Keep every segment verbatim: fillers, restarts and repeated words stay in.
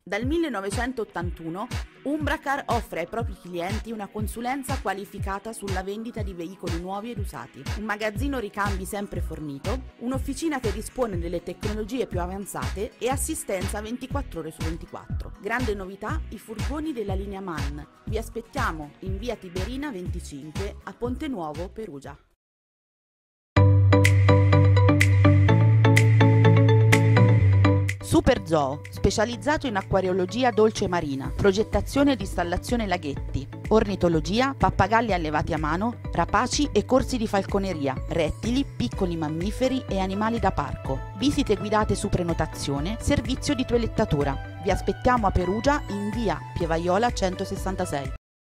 Dal millenovecentottantuno Umbracar offre ai propri clienti una consulenza qualificata sulla vendita di veicoli nuovi ed usati, un magazzino ricambi sempre fornito, un'officina che dispone delle tecnologie più avanzate e assistenza ventiquattro ore su ventiquattro. Grande novità, i furgoni della linea MAN. Vi aspettiamo in via Tiberina venticinque a Ponte Nuovo, Perugia. Super Zoo, specializzato in acquariologia dolce marina, progettazione ed installazione laghetti, ornitologia, pappagalli allevati a mano, rapaci e corsi di falconeria, rettili, piccoli mammiferi e animali da parco, visite guidate su prenotazione, servizio di toilettatura. Vi aspettiamo a Perugia in via Pievaiola centosessantasei.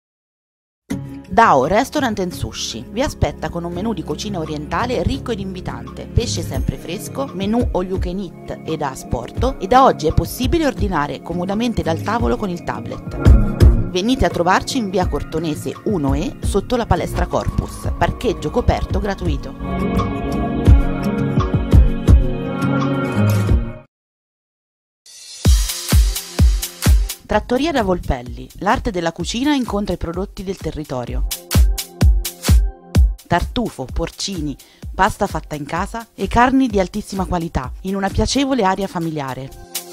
Dao Restaurant and Sushi vi aspetta con un menù di cucina orientale ricco ed invitante, pesce sempre fresco, menù all you can eat ed a asporto, e da oggi è possibile ordinare comodamente dal tavolo con il tablet. Venite a trovarci in via Cortonese uno E sotto la palestra Corpus, parcheggio coperto gratuito. Trattoria da Volpelli, l'arte della cucina incontra i prodotti del territorio. Tartufo, porcini, pasta fatta in casa e carni di altissima qualità, in una piacevole area familiare.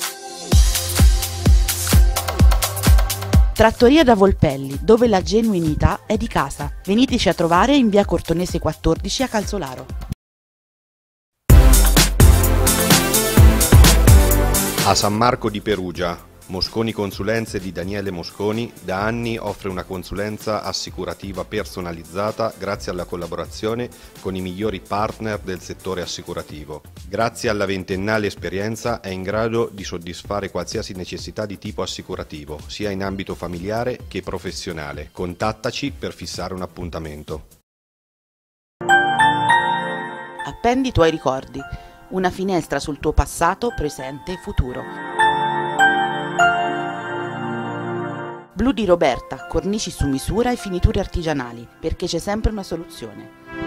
Trattoria da Volpelli, dove la genuinità è di casa. Veniteci a trovare in via Cortonese quattordici a Calzolaro. A San Marco di Perugia, Mosconi Consulenze di Daniele Mosconi da anni offre una consulenza assicurativa personalizzata grazie alla collaborazione con i migliori partner del settore assicurativo. Grazie alla ventennale esperienza è in grado di soddisfare qualsiasi necessità di tipo assicurativo, sia in ambito familiare che professionale. Contattaci per fissare un appuntamento. Appendi i tuoi ricordi, una finestra sul tuo passato, presente e futuro. Blu di Roberta, cornici su misura e finiture artigianali, perché c'è sempre una soluzione.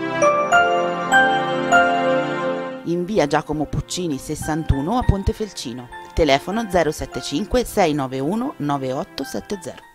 In via Giacomo Puccini sessantuno a Pontefelcino, telefono zero sette cinque sei nove uno nove otto sette zero.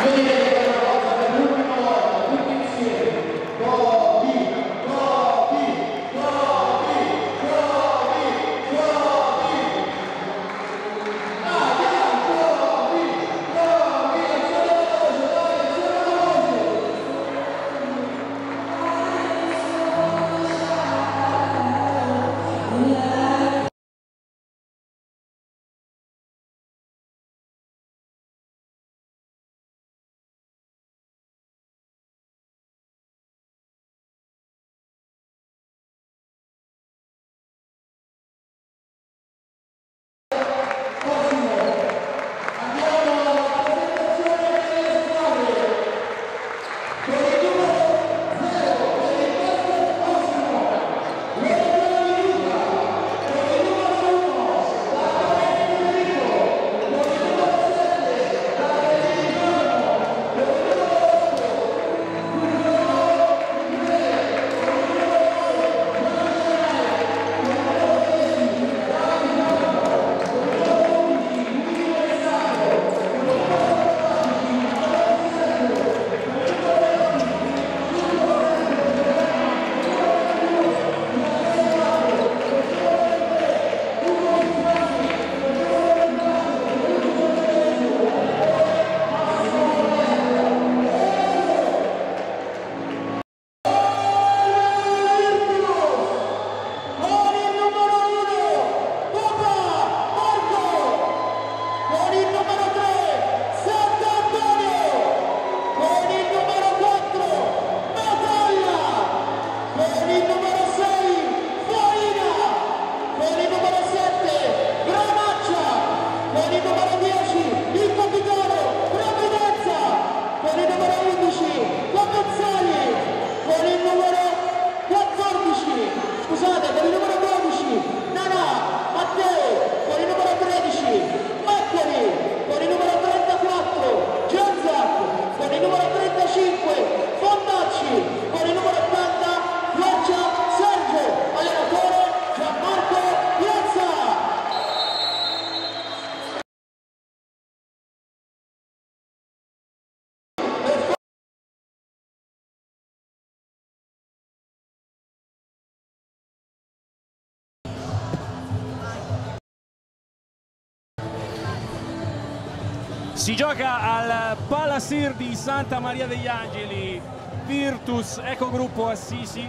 Si gioca al Palasir di Santa Maria degli Angeli, Virtus Ecogruppo Assisi,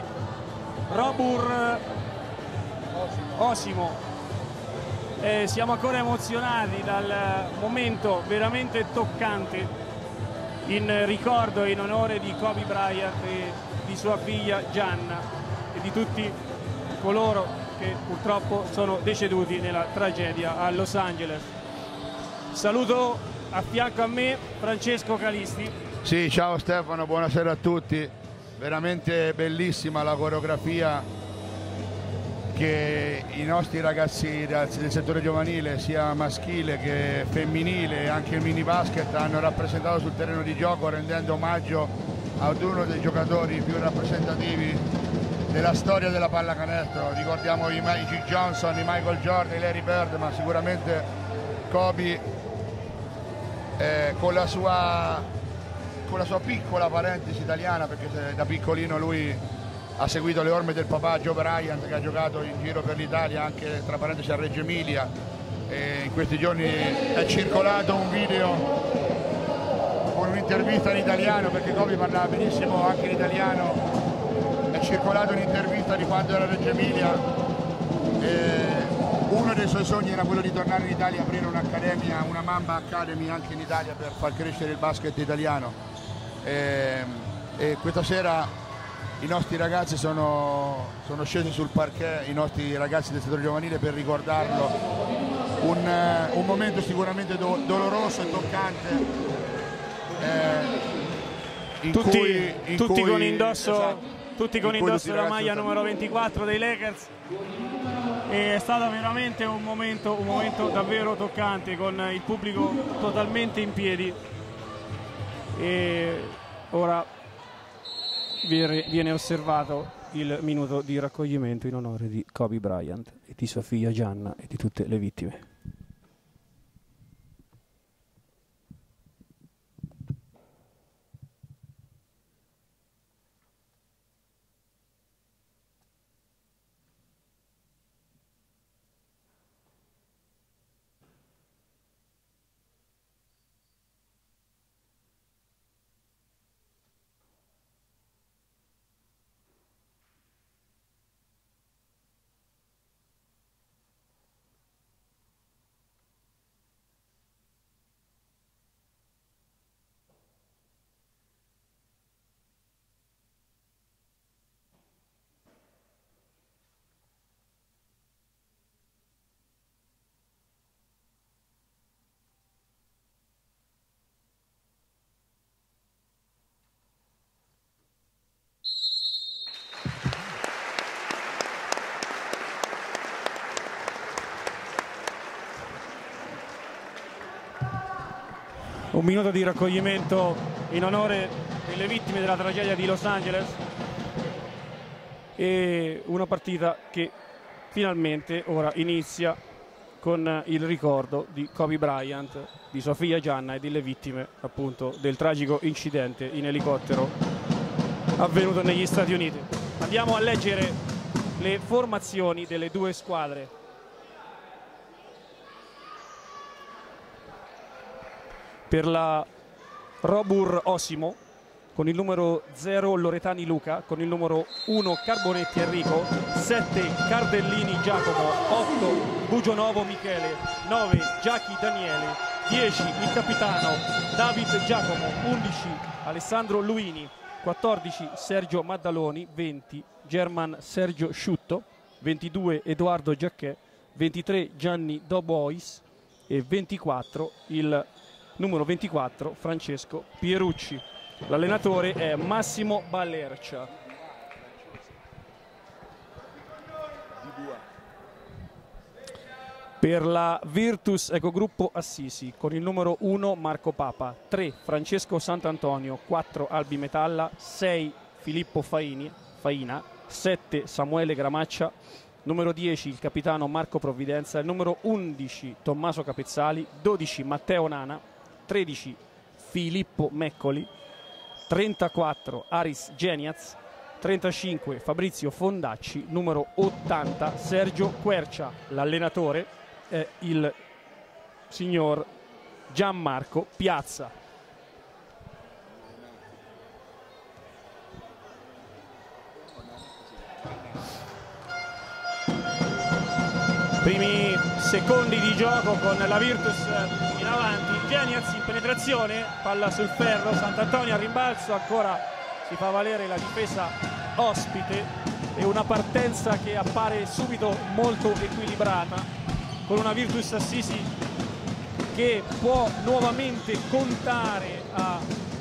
Robur Osimo. Eh, siamo ancora emozionati dal momento veramente toccante in ricordo e in onore di Kobe Bryant e di sua figlia Gianna e di tutti coloro che purtroppo sono deceduti nella tragedia a Los Angeles. Saluto a fianco a me Francesco Calisti. Sì, ciao Stefano, buonasera a tutti. Veramente bellissima la coreografia che i nostri ragazzi del settore giovanile, sia maschile che femminile, e anche il mini basket, hanno rappresentato sul terreno di gioco, rendendo omaggio ad uno dei giocatori più rappresentativi della storia della pallacanestro. Ricordiamo i Magic Johnson, i Michael Jordan, i Larry Bird, ma sicuramente Kobe eh, con la sua con la sua piccola parentesi italiana, perché da piccolino lui ha seguito le orme del papà Joe Bryant, che ha giocato in giro per l'Italia, anche tra parentesi a Reggio Emilia, e in questi giorni è circolato un video con un'intervista in italiano, perché Kobe parlava benissimo anche in italiano. È circolata un'intervista di quando era a Reggio Emilia, e uno dei suoi sogni era quello di tornare in Italia e aprire un'accademia, una Mamba Academy anche in Italia, per far crescere il basket italiano. E, e questa sera i nostri ragazzi sono, sono scesi sul parquet, i nostri ragazzi del settore giovanile, per ricordarlo. Un, un momento sicuramente do, doloroso e toccante, eh, in tutti, cui, in tutti cui, con indosso, esatto, tutti con in indosso la maglia sono... numero ventiquattro dei Lakers. E è stato veramente un momento, un momento davvero toccante, con il pubblico totalmente in piedi. E ora viene osservato il minuto di raccoglimento in onore di Kobe Bryant e di sua figlia Gianna e di tutte le vittime. Un minuto di raccoglimento in onore delle vittime della tragedia di Los Angeles e una partita che finalmente ora inizia con il ricordo di Kobe Bryant, di sua figlia Gianna e delle vittime appunto del tragico incidente in elicottero avvenuto negli Stati Uniti. Andiamo a leggere le formazioni delle due squadre. Per la Robur Osimo con il numero zero Loretani Luca, con il numero uno Carbonetti Enrico, sette Cardellini Giacomo, otto Bugionovo Michele, nove Giachi Daniele, dieci il capitano David Giacomo, undici Alessandro Luini, quattordici Sergio Maddaloni, venti German Sergio Sciutto, ventidue Edoardo Giacchè, ventitré Gianni Dobois e ventiquattro il numero ventiquattro Francesco Pierucci. L'allenatore è Massimo Ballercia. Per la Virtus Ecogruppo Assisi con il numero uno Marco Papa, tre Francesco Sant'Antonio, quattro Albi Metalla, sei Filippo Faini, Faina, sette Samuele Gramaccia, numero dieci il capitano Marco Provvidenza, il numero undici Tommaso Capezzali, dodici Matteo Nana, tredici Filippo Meccoli, trentaquattro Aris Geniaz, trentacinque Fabrizio Fondacci, numero ottanta Sergio Quercia. L'allenatore è il signor Gianmarco Piazza. Primi secondi di gioco con la Virtus in avanti, Geniaz in penetrazione, palla sul ferro, Sant'Antonio a rimbalzo, ancora si fa valere la difesa ospite e una partenza che appare subito molto equilibrata, con una Virtus Assisi che può nuovamente contare a,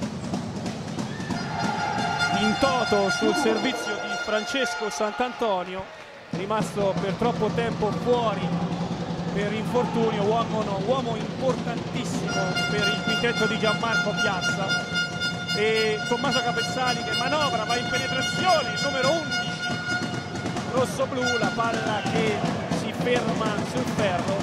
in toto sul servizio di Francesco Sant'Antonio, rimasto per troppo tempo fuori per infortunio, uomo, no, uomo importantissimo per il quintetto di Gianmarco Piazza, e Tommaso Capezzali che manovra, va in penetrazione, il numero undici rosso-blu, la palla che si ferma sul ferro.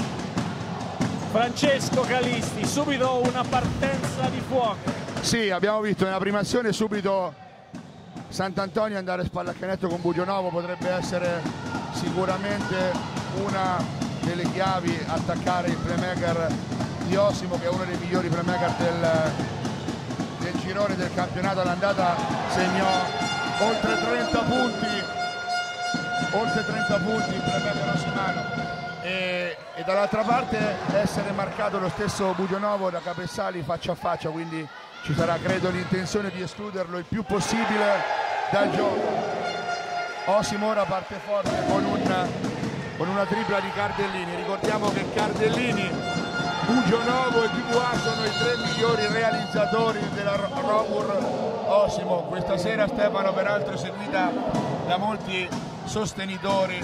Francesco Calisti, subito una partenza di fuoco. Sì, abbiamo visto nella prima azione subito Sant'Antonio andare spalla a canestro con Bugionovo, potrebbe essere sicuramente una delle chiavi, attaccare il playmaker di Osimo, che è uno dei migliori playmaker del, del girone del campionato. All'andata segnò oltre trenta punti, oltre trenta punti il playmaker osimano, e, e dall'altra parte essere marcato lo stesso Bugionovo da Capezzali faccia a faccia, quindi ci sarà credo l'intenzione di escluderlo il più possibile dal gioco. Osimo ora parte forte con, un, con una tripla di Cardellini. Ricordiamo che Cardellini, Bugionovo e Dubois sono i tre migliori realizzatori della Robur Osimo. Questa sera Stefano peraltro seguita da molti sostenitori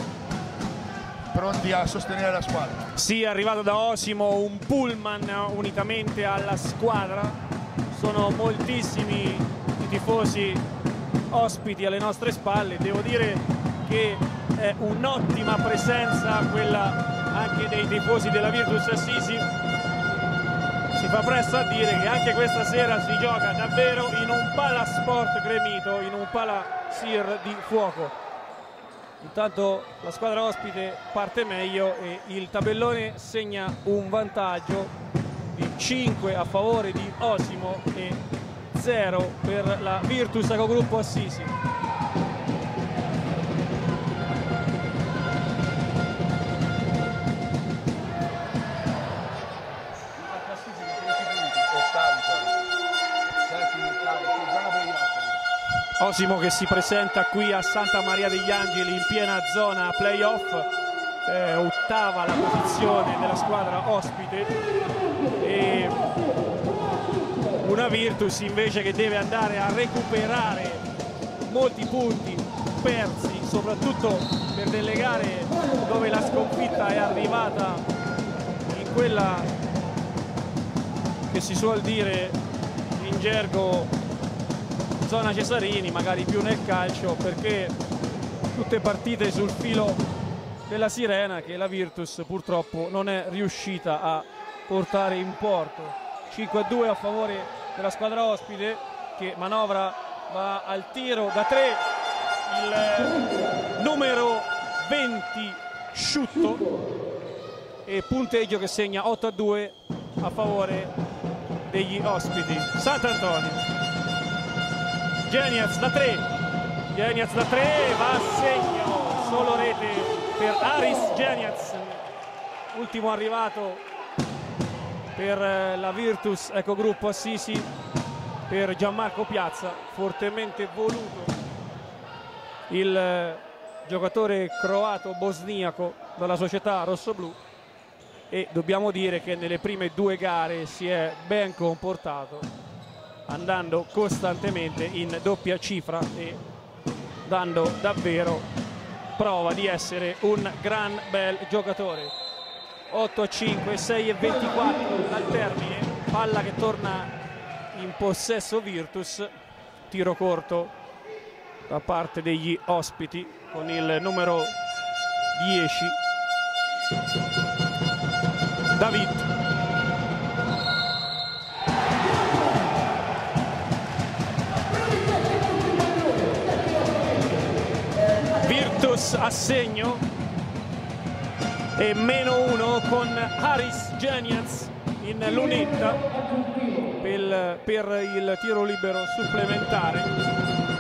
pronti a sostenere la squadra. Sì, è arrivato da Osimo un pullman unitamente alla squadra, sono moltissimi i tifosi ospiti alle nostre spalle. Devo dire che è un'ottima presenza quella anche dei tifosi della Virtus Assisi. Si fa presto a dire che anche questa sera si gioca davvero in un palasport gremito, in un palasir di fuoco. Intanto la squadra ospite parte meglio e il tabellone segna un vantaggio di cinque a favore di Osimo e zero per la Virtus Ecogruppo Assisi. Osimo che si presenta qui a Santa Maria degli Angeli in piena zona playoff, eh, ottava la posizione della squadra ospite, e una Virtus invece che deve andare a recuperare molti punti persi, soprattutto per delle gare dove la sconfitta è arrivata in quella che si suol dire in gergo zona Cesarini, magari più nel calcio, perché tutte partite sul filo della sirena che la Virtus purtroppo non è riuscita a portare in porto. Cinque a due a favore della squadra ospite, che manovra, va al tiro da tre, il numero venti Sciutto, e punteggio che segna otto a due a favore degli ospiti. Sant'Antonio, Geniez da tre, Geniez da tre, va a segno, solo rete per Haris Geniez, ultimo arrivato per la Virtus Ecogruppo Assisi, per Gianmarco Piazza, fortemente voluto il giocatore croato-bosniaco dalla società rossoblù, e dobbiamo dire che nelle prime due gare si è ben comportato, andando costantemente in doppia cifra e dando davvero prova di essere un gran bel giocatore. Otto a cinque, sei e ventiquattro al termine, palla che torna in possesso Virtus, tiro corto da parte degli ospiti con il numero dieci David. Virtus a segno e meno uno con Haris Geniez in lunetta per, per il tiro libero supplementare.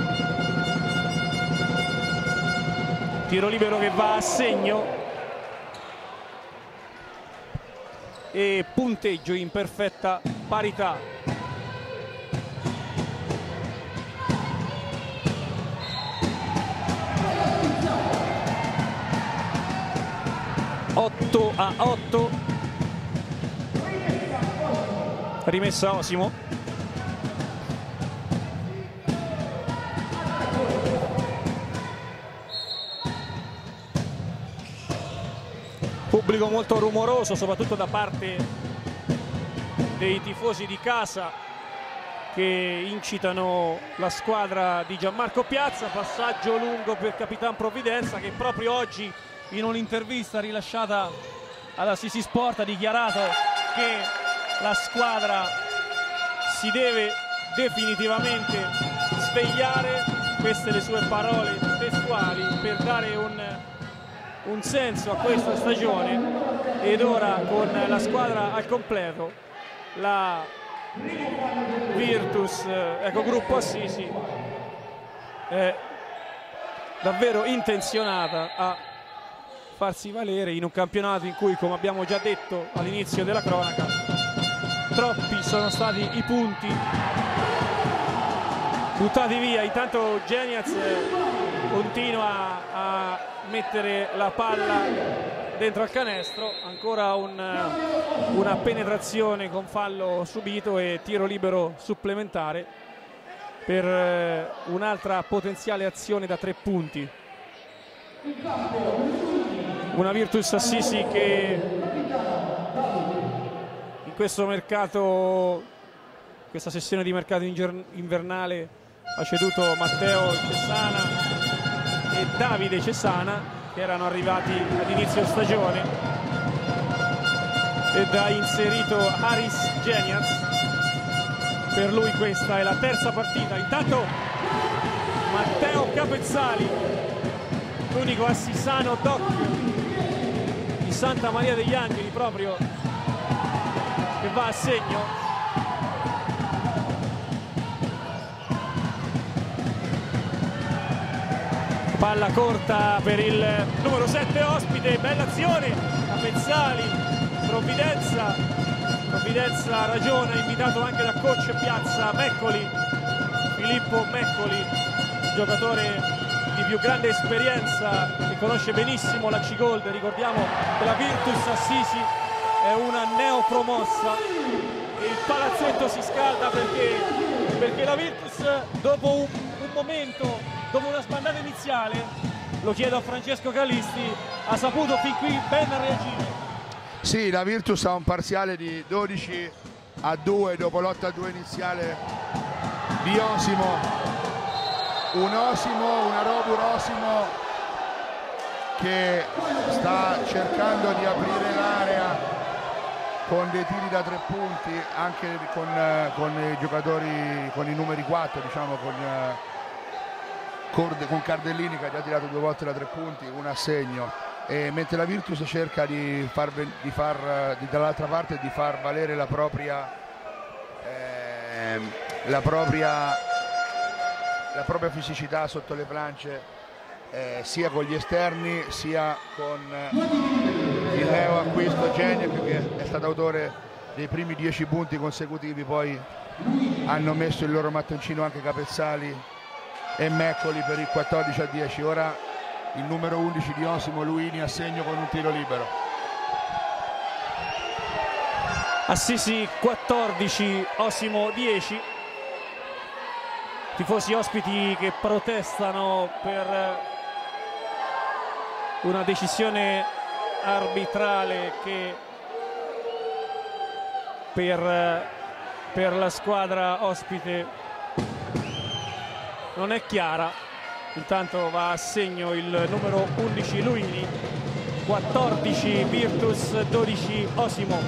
Tiro libero che va a segno e punteggio in perfetta parità. otto a otto, rimessa Osimo. Pubblico molto rumoroso, soprattutto da parte dei tifosi di casa, che incitano la squadra di Gianmarco Piazza. Passaggio lungo per Capitan Provvidenza, che proprio oggi in un'intervista rilasciata alla Sisi Sport ha dichiarato che la squadra si deve definitivamente svegliare, queste le sue parole testuali, per dare un, un senso a questa stagione, ed ora con la squadra al completo la Virtus Ecogruppo Assisi è davvero intenzionata a farsi valere in un campionato in cui, come abbiamo già detto all'inizio della cronaca, troppi sono stati i punti buttati via. Intanto Geniez continua a mettere la palla dentro al canestro, ancora un, una penetrazione con fallo subito e tiro libero supplementare per un'altra potenziale azione da tre punti. Una Virtus Assisi che in questo mercato, questa sessione di mercato invernale, ha ceduto Matteo Cesana e Davide Cesana, che erano arrivati ad inizio stagione, ed ha inserito Haris Geniez. Per lui questa è la terza partita. Intanto Matteo Capezzali, l'unico assisano doc di Santa Maria degli Angeli, proprio, che va a segno. Palla corta per il numero sette ospite, bella azione, Capezzali, Provvidenza, Provvidenza ragiona, invitato anche da coach Piazza, Meccoli, Filippo Meccoli, giocatore di più grande esperienza, che conosce benissimo la C-Gold. Ricordiamo che la Virtus Assisi è una neopromossa e il palazzetto si scalda perché, perché la Virtus, dopo un, un momento, dopo una sbandata iniziale, lo chiedo a Francesco Callisti, ha saputo fin qui ben reagire. Sì, la Virtus ha un parziale di dodici a due dopo l'otto a due iniziale di Osimo. Un Osimo, una Robur Osimo che sta cercando di aprire l'area con dei tiri da tre punti, anche con, con i giocatori, con i numeri quattro, diciamo, con, con Cardellini che ha già tirato due volte da tre punti, un assegno, e mentre la Virtus cerca di far, di far di, dall'altra parte di far valere la propria, eh, la propria, la propria fisicità sotto le planche, eh, sia con gli esterni sia con il neo acquisto Geniek, che è stato autore dei primi dieci punti consecutivi. Poi hanno messo il loro mattoncino anche Capezzali e Meccoli per il quattordici a dieci. Ora il numero undici di Osimo, Luini, a segno con un tiro libero. Assisi quattordici, Osimo dieci. Tifosi ospiti che protestano per una decisione arbitrale che per, per la squadra ospite non è chiara. Intanto va a segno il numero undici Luini, quattordici Virtus, dodici Osimo.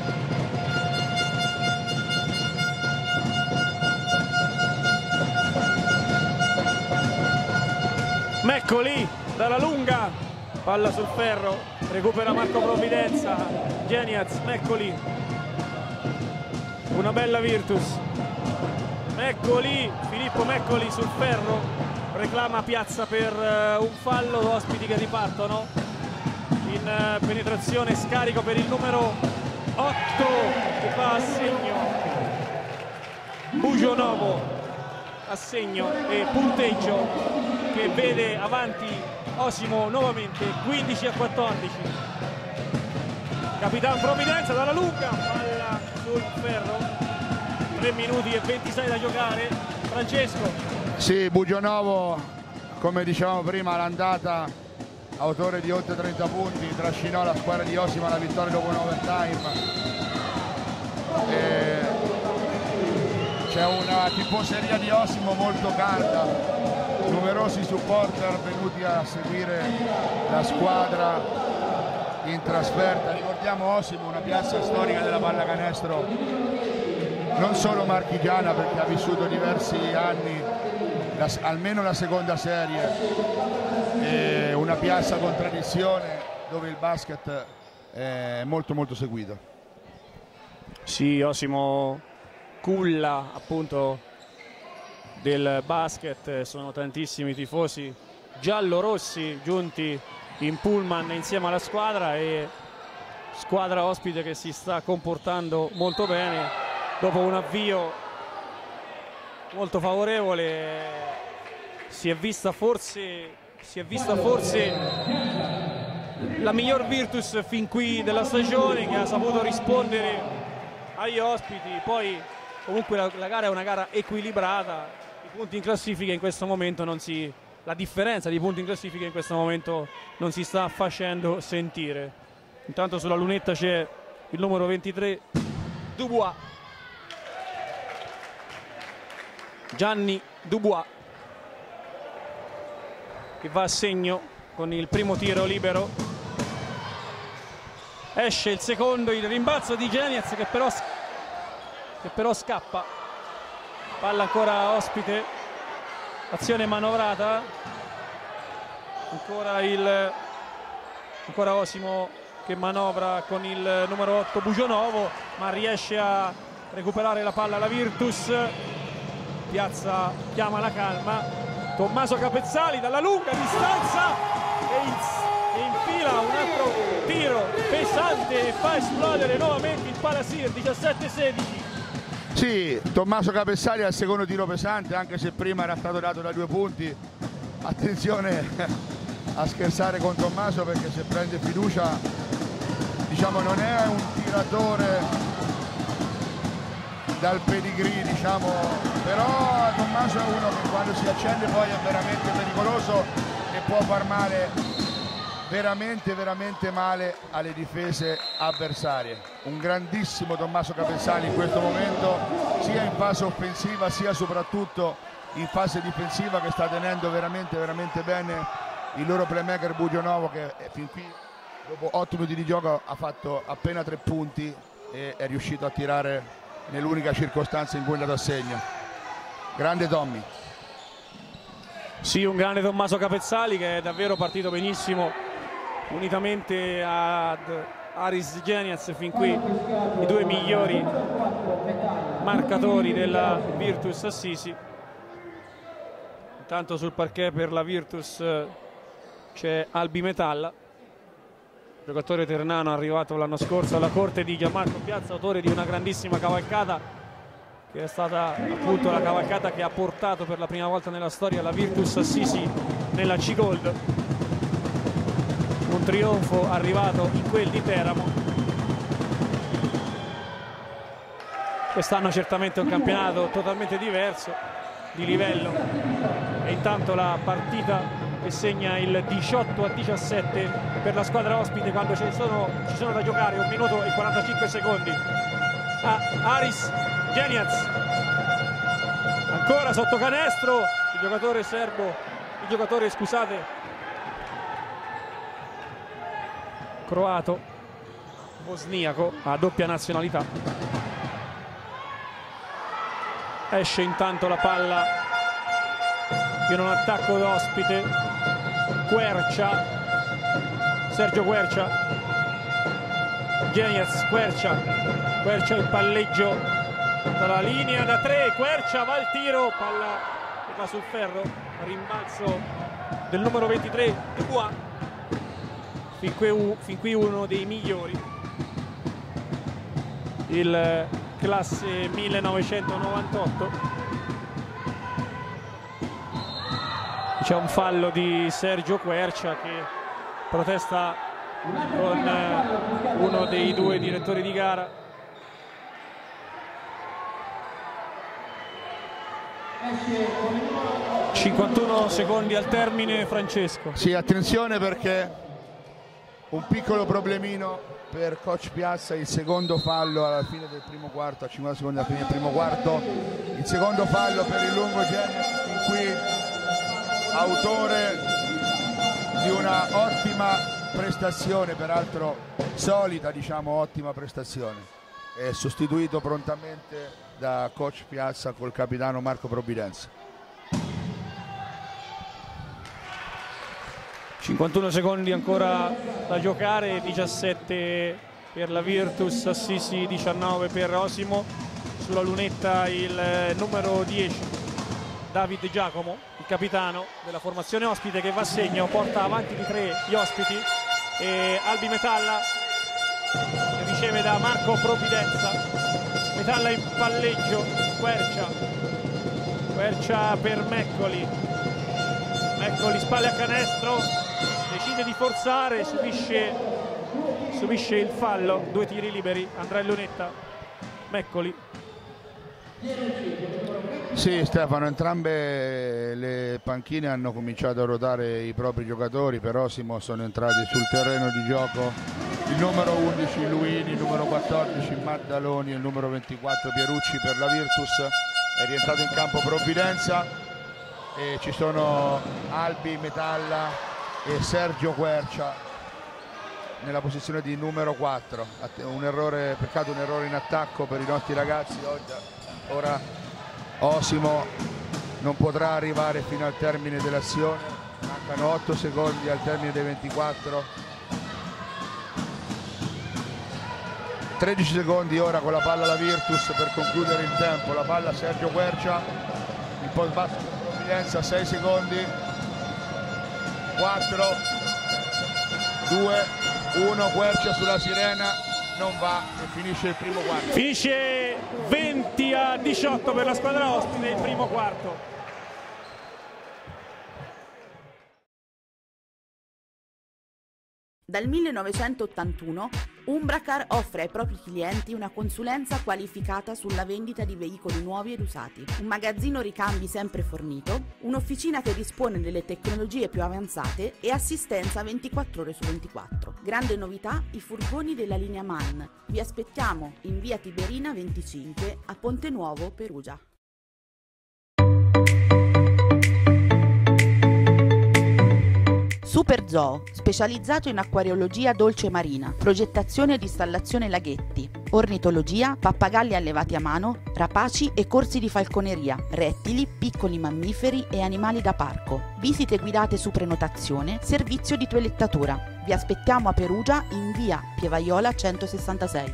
Meccoli dalla lunga, palla sul ferro, recupera Marco Provvidenza, Geniaz, Meccoli, una bella Virtus, Meccoli, Filippo Meccoli sul ferro, reclama Piazza per uh, un fallo, ospiti che ripartono in uh, penetrazione, scarico per il numero otto che va a segno, Bugionovo a segno e punteggio che vede avanti Osimo nuovamente quindici a quattordici. Capitan Provvidenza dalla lunga, palla sul ferro, tre minuti e ventisei da giocare. Francesco. Sì, Bugionovo, come dicevamo prima, l'andata, autore di oltre trenta punti, trascinò la squadra di Osimo alla vittoria dopo un overtime. C'è una tifoseria di Osimo molto calda, numerosi supporter venuti a seguire la squadra in trasferta. Ricordiamo Osimo, una piazza storica della pallacanestro non solo marchigiana, perché ha vissuto diversi anni, la, almeno la seconda serie, e una piazza con tradizione dove il basket è molto molto seguito. Sì, Osimo culla appunto del basket, sono tantissimi tifosi giallo-rossi giunti in pullman insieme alla squadra, e squadra ospite che si sta comportando molto bene dopo un avvio molto favorevole. Si è vista forse si è vista forse la miglior Virtus fin qui della stagione, che ha saputo rispondere agli ospiti. Poi comunque la, la gara è una gara equilibrata, i punti in classifica in questo momento non si la differenza di punti in classifica in questo momento non si sta facendo sentire. Intanto sulla lunetta c'è il numero ventitré Dubois, Gianni Dubois, che va a segno con il primo tiro libero. Esce il secondo, il rimbalzo di Geniaz che però che però scappa, palla ancora ospite, azione manovrata, ancora il ancora Osimo che manovra con il numero otto Bugionovo, ma riesce a recuperare la palla la Virtus. Piazza chiama la calma, Tommaso Capezzali dalla lunga distanza e, in, e infila un altro tiro pesante e fa esplodere nuovamente il Palasir. Diciassette sedici. Sì, Tommaso Capezzali al secondo tiro pesante, anche se prima era stato dato da due punti. Attenzione a scherzare con Tommaso, perché se prende fiducia, diciamo, non è un tiratore dal pedigree, diciamo, però Tommaso è uno che quando si accende poi è veramente pericoloso e può far male veramente veramente male alle difese avversarie. Un grandissimo Tommaso Capezzali in questo momento, sia in fase offensiva sia soprattutto in fase difensiva, che sta tenendo veramente veramente bene il loro playmaker Bugionovo, che fin qui dopo otto minuti di gioco ha fatto appena tre punti e è riuscito a tirare nell'unica circostanza in cui è andato a segno. Grande Tommy. Sì, un grande Tommaso Capezzali che è davvero partito benissimo, unitamente ad Aris Geniaz, fin qui i due migliori marcatori della Virtus Assisi. Intanto sul parquet per la Virtus c'è Albi Metalla, giocatore ternano arrivato l'anno scorso alla corte di Gianmarco Piazza, autore di una grandissima cavalcata che è stata appunto la cavalcata che ha portato per la prima volta nella storia la Virtus Assisi nella C-Gold, un trionfo arrivato in quel di Teramo. Quest'anno certamente un campionato totalmente diverso di livello, e intanto la partita che segna il diciotto a diciassette per la squadra ospite quando ci sono, ci sono da giocare un minuto e quarantacinque secondi. A Aris Geniaz, ancora sotto canestro il giocatore serbo, il giocatore scusate croato bosniaco, a doppia nazionalità. Esce intanto la palla in un attacco d'ospite, Quercia, Sergio Quercia, Geniaz, Quercia, Quercia in palleggio dalla linea da tre, Quercia va al tiro, palla che va sul ferro, rimbalzo del numero ventitré Dubois, fin qui, fin qui uno dei migliori, il classe millenovecentonovantotto. C'è un fallo di Sergio Quercia che protesta con uno dei due direttori di gara. cinquantuno secondi al termine, Francesco. Sì, attenzione perché un piccolo problemino per coach Piazza, il secondo fallo alla fine del primo quarto, a cinquanta secondi alla fine del primo quarto, il secondo fallo per il lungo Geniaz, in cui autore di una ottima prestazione, peraltro solita, diciamo ottima prestazione, è sostituito prontamente da coach Piazza col capitano Marco Provvidenza. cinquantuno secondi ancora da giocare, diciassette per la Virtus Assisi, diciannove per Osimo. Sulla lunetta il numero dieci David Giacomo, il capitano della formazione ospite, che va a segno, porta avanti di tre gli ospiti, e Albi Metalla che riceve da Marco Provvidenza. Metalla in palleggio, Quercia, Quercia per Meccoli, Meccoli spalle a canestro, decide di forzare, subisce, subisce il fallo, due tiri liberi, andrà in lunetta Meccoli. Sì Stefano, entrambe le panchine hanno cominciato a ruotare i propri giocatori. Per Osimo sono entrati sul terreno di gioco il numero undici Luini, il numero quattordici Maddaloni e il numero ventiquattro Pierucci. Per la Virtus è rientrato in campo Provvidenza e ci sono Albi Metalla e Sergio Quercia nella posizione di numero quattro. Un errore, peccato un errore in attacco per i nostri ragazzi. Ora Osimo non potrà arrivare fino al termine dell'azione, mancano otto secondi al termine dei ventiquattro, tredici secondi ora con la palla la Virtus per concludere il tempo. La palla Sergio Quercia, il post basso per Provvidenza, sei secondi, quattro, due, uno, Quercia sulla sirena, non va e finisce il primo quarto. Finisce venti a diciotto per la squadra ospite il primo quarto. Dal millenovecentottantuno Umbracar offre ai propri clienti una consulenza qualificata sulla vendita di veicoli nuovi ed usati, un magazzino ricambi sempre fornito, un'officina che dispone delle tecnologie più avanzate e assistenza ventiquattro ore su ventiquattro. Grande novità, i furgoni della linea MAN. Vi aspettiamo in via Tiberina venticinque a Ponte Nuovo, Perugia. Super Zoo, specializzato in acquariologia dolce marina, progettazione ed installazione laghetti, ornitologia, pappagalli allevati a mano, rapaci e corsi di falconeria, rettili, piccoli mammiferi e animali da parco, visite guidate su prenotazione, servizio di toilettatura. Vi aspettiamo a Perugia in via Pievaiola centosessantasei.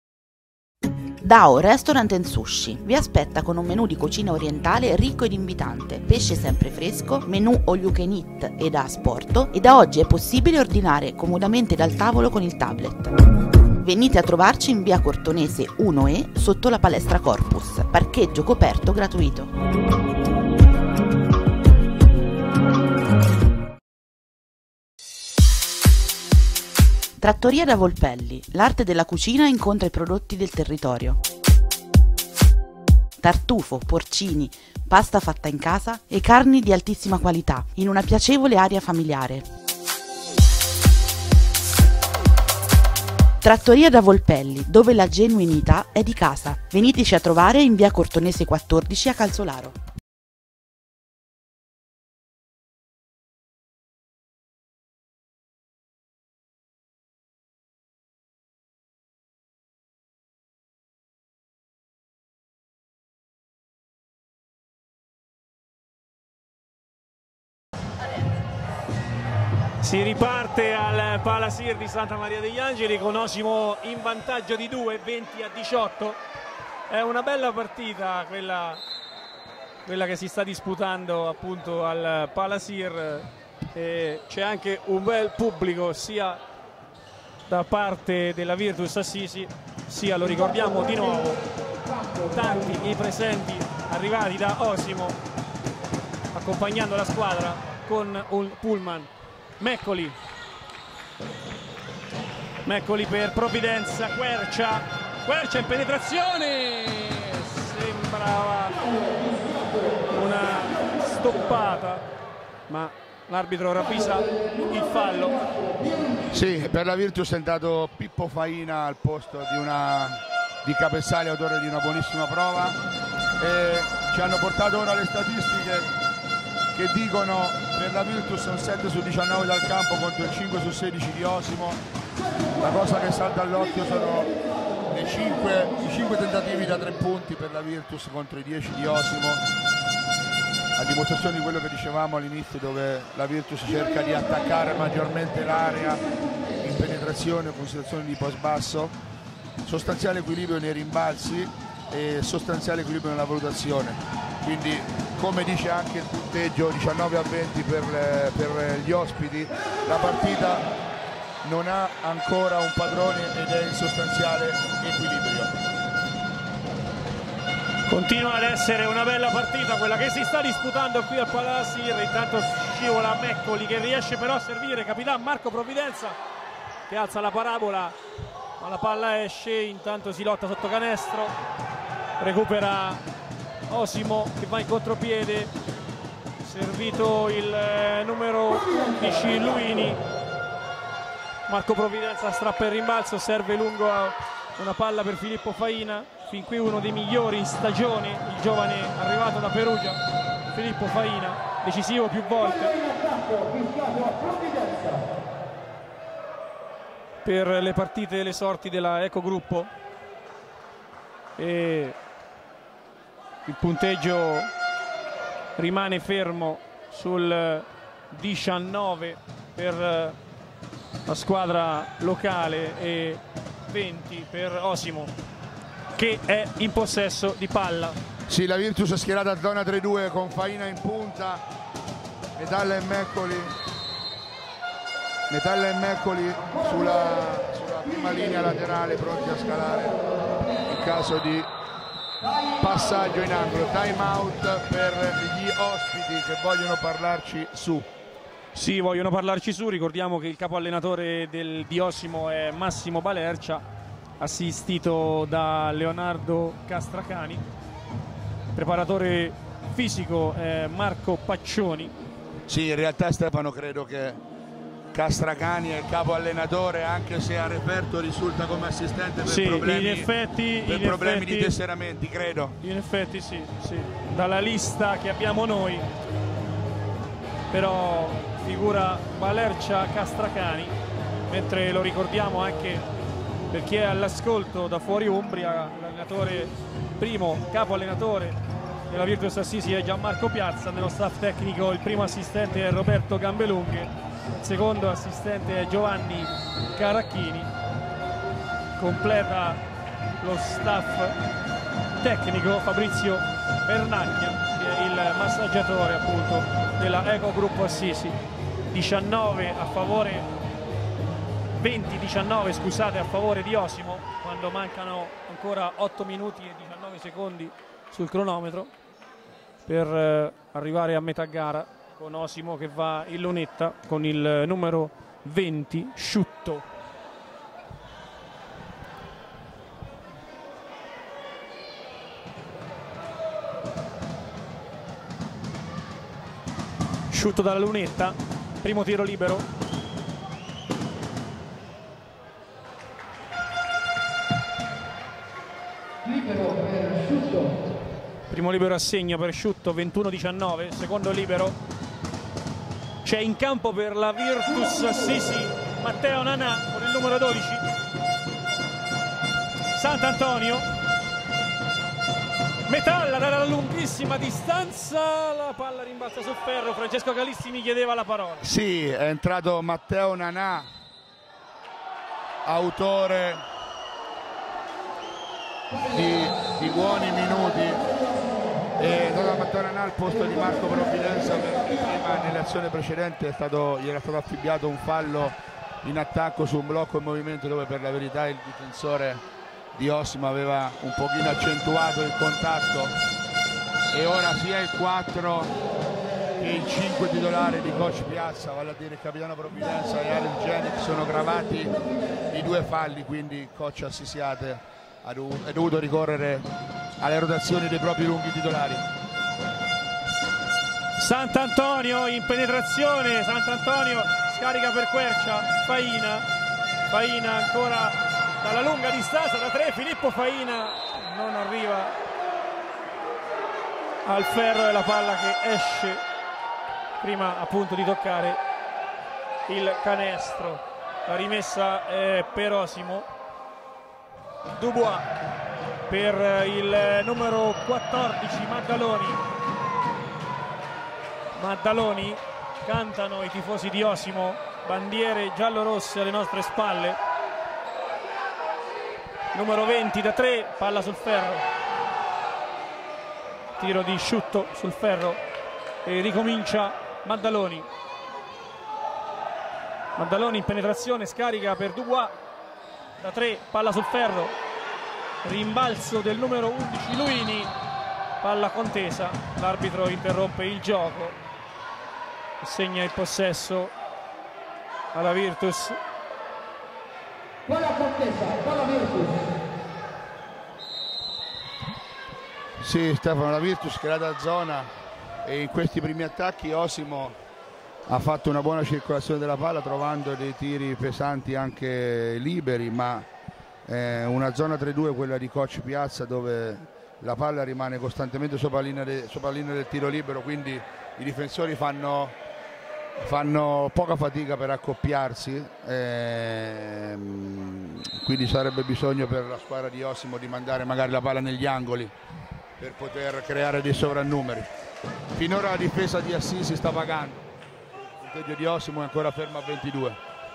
Dao Restaurant and Sushi vi aspetta con un menù di cucina orientale ricco ed invitante, pesce sempre fresco, menù all you can eat ed a asporto, e da oggi è possibile ordinare comodamente dal tavolo con il tablet. Venite a trovarci in via Cortonese uno E sotto la palestra Corpus, parcheggio coperto gratuito. Trattoria da Volpelli, l'arte della cucina incontra i prodotti del territorio. Tartufo, porcini, pasta fatta in casa e carni di altissima qualità, in una piacevole area familiare. Trattoria da Volpelli, dove la genuinità è di casa. Veniteci a trovare in via Cortonese quattordici a Calzolaro. Si riparte al Palasir di Santa Maria degli Angeli con Osimo in vantaggio di due, venti a diciotto. È una bella partita quella, quella che si sta disputando appunto al Palasir. C'è anche un bel pubblico sia da parte della Virtus Assisi sia, lo ricordiamo di nuovo, tanti i presenti arrivati da Osimo accompagnando la squadra con un pullman. Meccoli Meccoli per Provvidenza, Quercia Quercia in penetrazione, sembrava una stoppata ma l'arbitro ravvisa il fallo. Sì, per la Virtus è entrato Pippo Faina al posto di, una, di Capezzali, autore di una buonissima prova, e ci hanno portato ora le statistiche che dicono per la Virtus un sette su diciannove dal campo contro il cinque su sedici di Osimo. La cosa che salta all'occhio sono le cinque, i cinque tentativi da tre punti per la Virtus contro i dieci di Osimo, a dimostrazione di quello che dicevamo all'inizio, dove la Virtus cerca di attaccare maggiormente l'area in penetrazione con situazioni di post basso, sostanziale equilibrio nei rimbalzi e sostanziale equilibrio nella valutazione. Quindi, come dice anche il punteggio diciannove a venti per, le, per gli ospiti, la partita non ha ancora un padrone ed è in sostanziale equilibrio. Continua ad essere una bella partita quella che si sta disputando qui al Palasir. Intanto scivola Meccoli che riesce però a servire Capitan Marco Provvidenza che alza la parabola ma la palla esce. Intanto si lotta sotto canestro, recupera Osimo che va in contropiede, servito il eh, numero undici Luini. Marco Provvidenza strappa il rimbalzo, serve lungo a una palla per Filippo Faina, fin qui uno dei migliori in stagione, il giovane arrivato da Perugia, Filippo Faina, decisivo più volte per le partite e le sorti della Ecogruppo. E il punteggio rimane fermo sul diciannove per la squadra locale e venti per Osimo che è in possesso di palla. Sì, la Virtus è schierata a zona tre due con Faina in punta, Metalla e Meccoli Metalla e Meccoli sulla, sulla prima linea laterale, pronti a scalare in caso di passaggio in angolo. Time out per gli ospiti che vogliono parlarci su. Sì, vogliono parlarci su. Ricordiamo che il capo allenatore del di Osimo è Massimo Balercia, assistito da Leonardo Castracani. Preparatore fisico è Marco Paccioni. Sì, in realtà Stefano credo che Castracani è il capo allenatore, anche se a referto risulta come assistente per sì, problemi, in effetti, per in problemi effetti, di tesseramenti, credo. In effetti sì, sì, dalla lista che abbiamo noi, però figura Balercia Castracani, mentre lo ricordiamo anche per chi è all'ascolto da fuori Umbria, l'allenatore, primo capo allenatore della Virtus Assisi è Gianmarco Piazza, nello staff tecnico il primo assistente è Roberto Gambelunghe, il secondo assistente è Giovanni Caracchini, completa lo staff tecnico Fabrizio Bernacchia, che è il massaggiatore appunto della Eco Gruppo Assisi. diciannove a favore, venti diciannove scusate a favore di Osimo, quando mancano ancora otto minuti e diciannove secondi sul cronometro per eh, arrivare a metà gara, con Osimo che va in lunetta con il numero venti Sciutto. Sciutto dalla lunetta, primo tiro libero. Libero per Sciutto. Primo libero a segno per Sciutto, ventuno diciannove, secondo libero. C'è in campo per la Virtus Assisi Matteo Nanà con il numero dodici. Sant'Antonio, Metalla dalla lunghissima distanza, la palla rimbalza sul ferro. Francesco Calisti mi chiedeva la parola. Sì, è entrato Matteo Nanà, autore di, di buoni minuti. E da Matteo Nanà al posto di Marco Provvidenza, perché prima nell'azione precedente è stato, gli era stato affibbiato un fallo in attacco su un blocco in movimento, dove per la verità il difensore di Osimo aveva un pochino accentuato il contatto, e ora sia il quattro che il cinque titolare di coach Piazza, vale a dire il capitano Provvidenza e Alex Genic, sono gravati di due falli, quindi il coach Assisiate ha dovuto, è dovuto ricorrere alle rotazioni dei propri lunghi titolari. Sant'Antonio in penetrazione, Sant'Antonio scarica per Quercia, Faina, Faina ancora dalla lunga distanza da tre, Filippo Faina non arriva al ferro, e la palla che esce prima appunto di toccare il canestro. La rimessa è per Osimo. Dubois per il numero quattordici Maddaloni. Maddaloni, cantano i tifosi di Osimo, bandiere giallo-rosse alle nostre spalle. Numero venti da tre, palla sul ferro, tiro di Sciutto sul ferro e ricomincia Maddaloni. Maddaloni in penetrazione, scarica per Dubois da tre, palla sul ferro, rimbalzo del numero undici Luini, palla contesa, l'arbitro interrompe il gioco e segna il possesso alla Virtus. Palla contesa, palla Virtus. Sì, Stefano, la Virtus creata a zona, e in questi primi attacchi Osimo ha fatto una buona circolazione della palla, trovando dei tiri pesanti anche liberi, ma eh, una zona tre due, quella di coach Piazza, dove la palla rimane costantemente sopra la linea, de, sopra la linea del tiro libero, quindi i difensori fanno, fanno poca fatica per accoppiarsi, ehm, quindi sarebbe bisogno per la squadra di Osimo di mandare magari la palla negli angoli per poter creare dei sovrannumeri. Finora la difesa di Assisi sta pagando. Il punteggio di Osimo è ancora fermo a ventidue.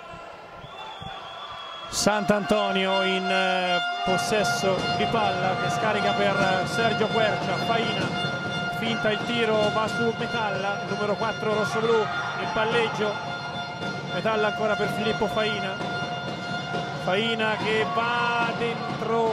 Sant'Antonio in eh, possesso di palla, che scarica per Sergio Quercia. Faina finta il tiro, va su Metalla, numero quattro rossoblu, il palleggio. Metalla ancora per Filippo Faina. Faina che va dentro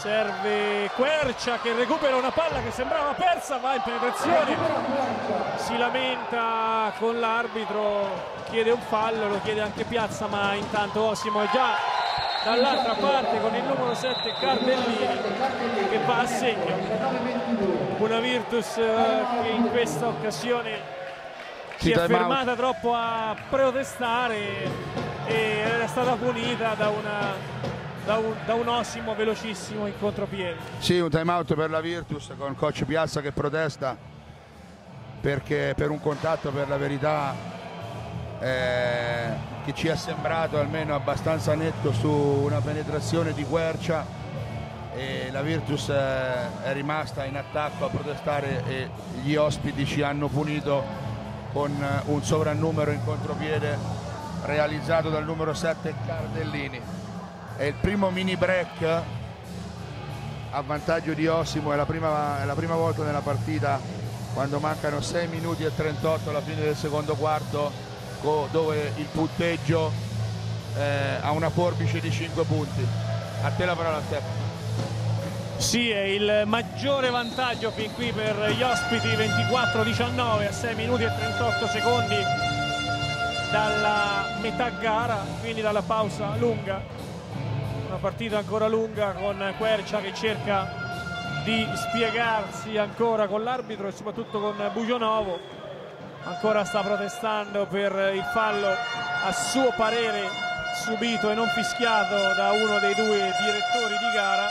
serve Quercia che recupera una palla che sembrava persa, va in penetrazione, si lamenta con l'arbitro, chiede un fallo, lo chiede anche Piazza, ma intanto Osimo è già dall'altra parte con il numero sette Cardellini che va a segno. Una Virtus che in questa occasione si è fermata troppo a protestare e era stata punita da, una, da, un, da un Osimo velocissimo in contropiede. Sì, un time out per la Virtus con coach Piazza che protesta perché per un contatto, per la verità, eh, che ci è sembrato almeno abbastanza netto su una penetrazione di Quercia, e la Virtus è rimasta in attacco a protestare e gli ospiti ci hanno punito con un sovrannumero in contropiede realizzato dal numero sette Cardellini. È il primo mini break a vantaggio di Osimo, è la prima, è la prima volta nella partita, quando mancano sei minuti e trentotto alla fine del secondo quarto, dove il punteggio eh, ha una forbice di cinque punti. A te la parola, Stefano. Sì, è il maggiore vantaggio fin qui per gli ospiti, ventiquattro a diciannove a sei minuti e trentotto secondi dalla metà gara, quindi dalla pausa lunga. Una partita ancora lunga con Quercia che cerca di spiegarsi ancora con l'arbitro e soprattutto con Bugionovo. Ancora sta protestando per il fallo a suo parere subito e non fischiato da uno dei due direttori di gara.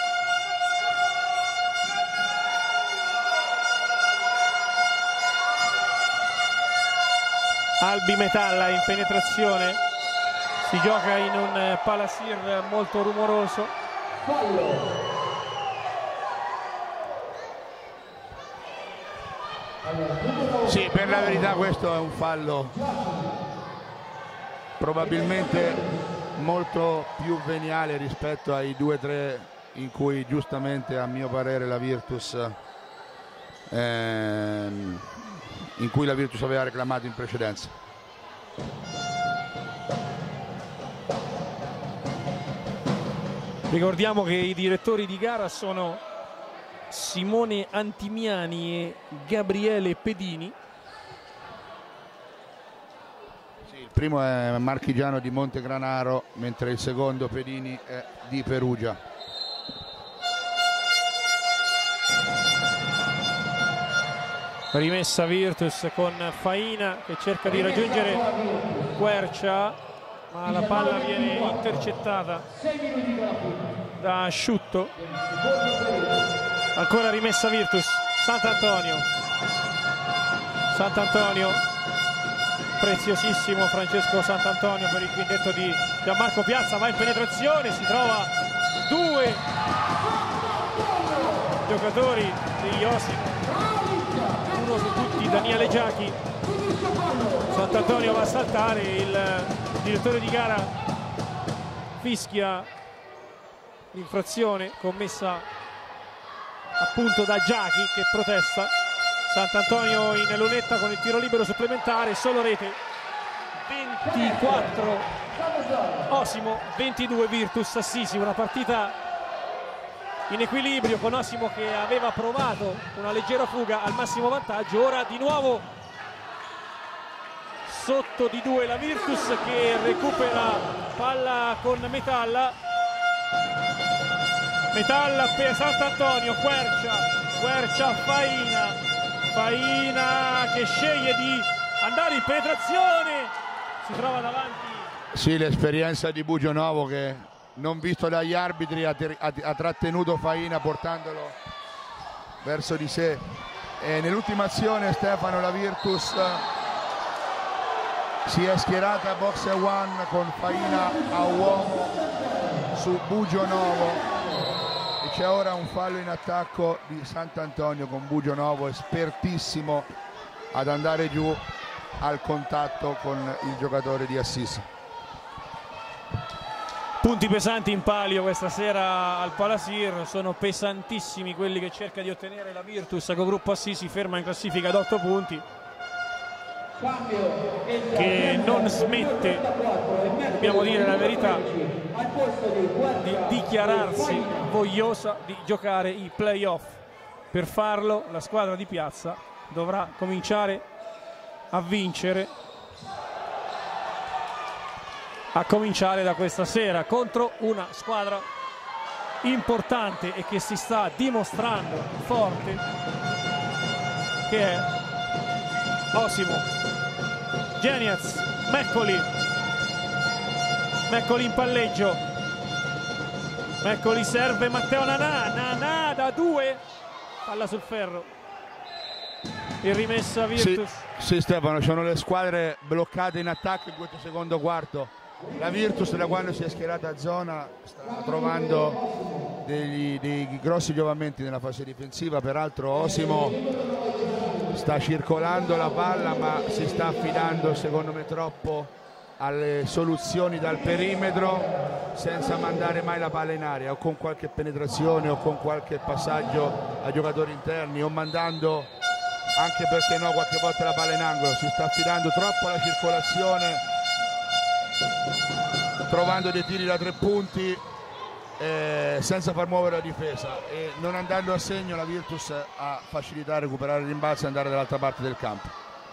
Albi Metalla in penetrazione, si gioca in un Palasir molto rumoroso. Sì, per la verità questo è un fallo probabilmente molto più veniale rispetto ai due tre in cui giustamente, a mio parere, la Virtus ehm, in cui la Virtus aveva reclamato in precedenza. Ricordiamo che i direttori di gara sono Simone Antimiani e Gabriele Pedini. Sì, il primo è marchigiano di Montegranaro, mentre il secondo, Pedini, è di Perugia. Rimessa Virtus con Faina che cerca di raggiungere Quercia, ma la palla viene intercettata da Asciutto. Ancora rimessa Virtus, Sant'Antonio. Sant'Antonio, preziosissimo Francesco Sant'Antonio per il quintetto di Gianmarco Piazza, va in penetrazione, si trova due giocatori degli Osimo, uno su tutti Daniele Giachi. Sant'Antonio va a saltare, il direttore di gara fischia l'infrazione commessa appunto da Giachi che protesta. Sant'Antonio in lunetta con il tiro libero supplementare, solo rete. Ventiquattro Osimo, ventidue Virtus Assisi. Una partita in equilibrio con Osimo che aveva provato una leggera fuga al massimo vantaggio. Ora di nuovo sotto di due la Virtus che recupera palla con Metalla. Metalla per Sant'Antonio, Quercia, Quercia Faina, Faina che sceglie di andare in penetrazione, si trova davanti. Sì, l'esperienza di Bugionovo che, non visto dagli arbitri, ha, ha, ha trattenuto Faina portandolo verso di sé. E nell'ultima azione, Stefano, la Virtus si è schierata box e one con Faina a uomo su Bugionovo. C'è ora un fallo in attacco di Sant'Antonio con Bugionovo espertissimo ad andare giù al contatto con il giocatore di Assisi. Punti pesanti in palio questa sera al Palasir, sono pesantissimi quelli che cerca di ottenere la Virtus con gruppo Assisi, ferma in classifica ad otto punti. che non smette, dobbiamo dire la verità, di dichiararsi vogliosa di giocare i playoff. Per farlo la squadra di Piazza dovrà cominciare a vincere, a cominciare da questa sera contro una squadra importante e che si sta dimostrando forte, che è Osimo. Geniaz, Meccoli, Meccoli in palleggio, Meccoli serve Matteo Nanà, Nanà da due, palla sul ferro e rimessa Virtus. Sì, sì Stefano, ci sono le squadre bloccate in attacco in questo secondo quarto. La Virtus, da quando si è schierata a zona, sta trovando degli, dei grossi giovamenti nella fase difensiva. Peraltro Osimo sta circolando la palla, ma si sta affidando secondo me troppo alle soluzioni dal perimetro, senza mandare mai la palla in aria, o con qualche penetrazione o con qualche passaggio a giocatori interni, o mandando anche, perché no, qualche volta la palla in angolo. Si sta affidando troppo alla circolazione, trovando dei tiri da tre punti eh, senza far muovere la difesa, e non andando a segno la Virtus a facilitare, recuperare il rimbalzo e andare dall'altra parte del campo.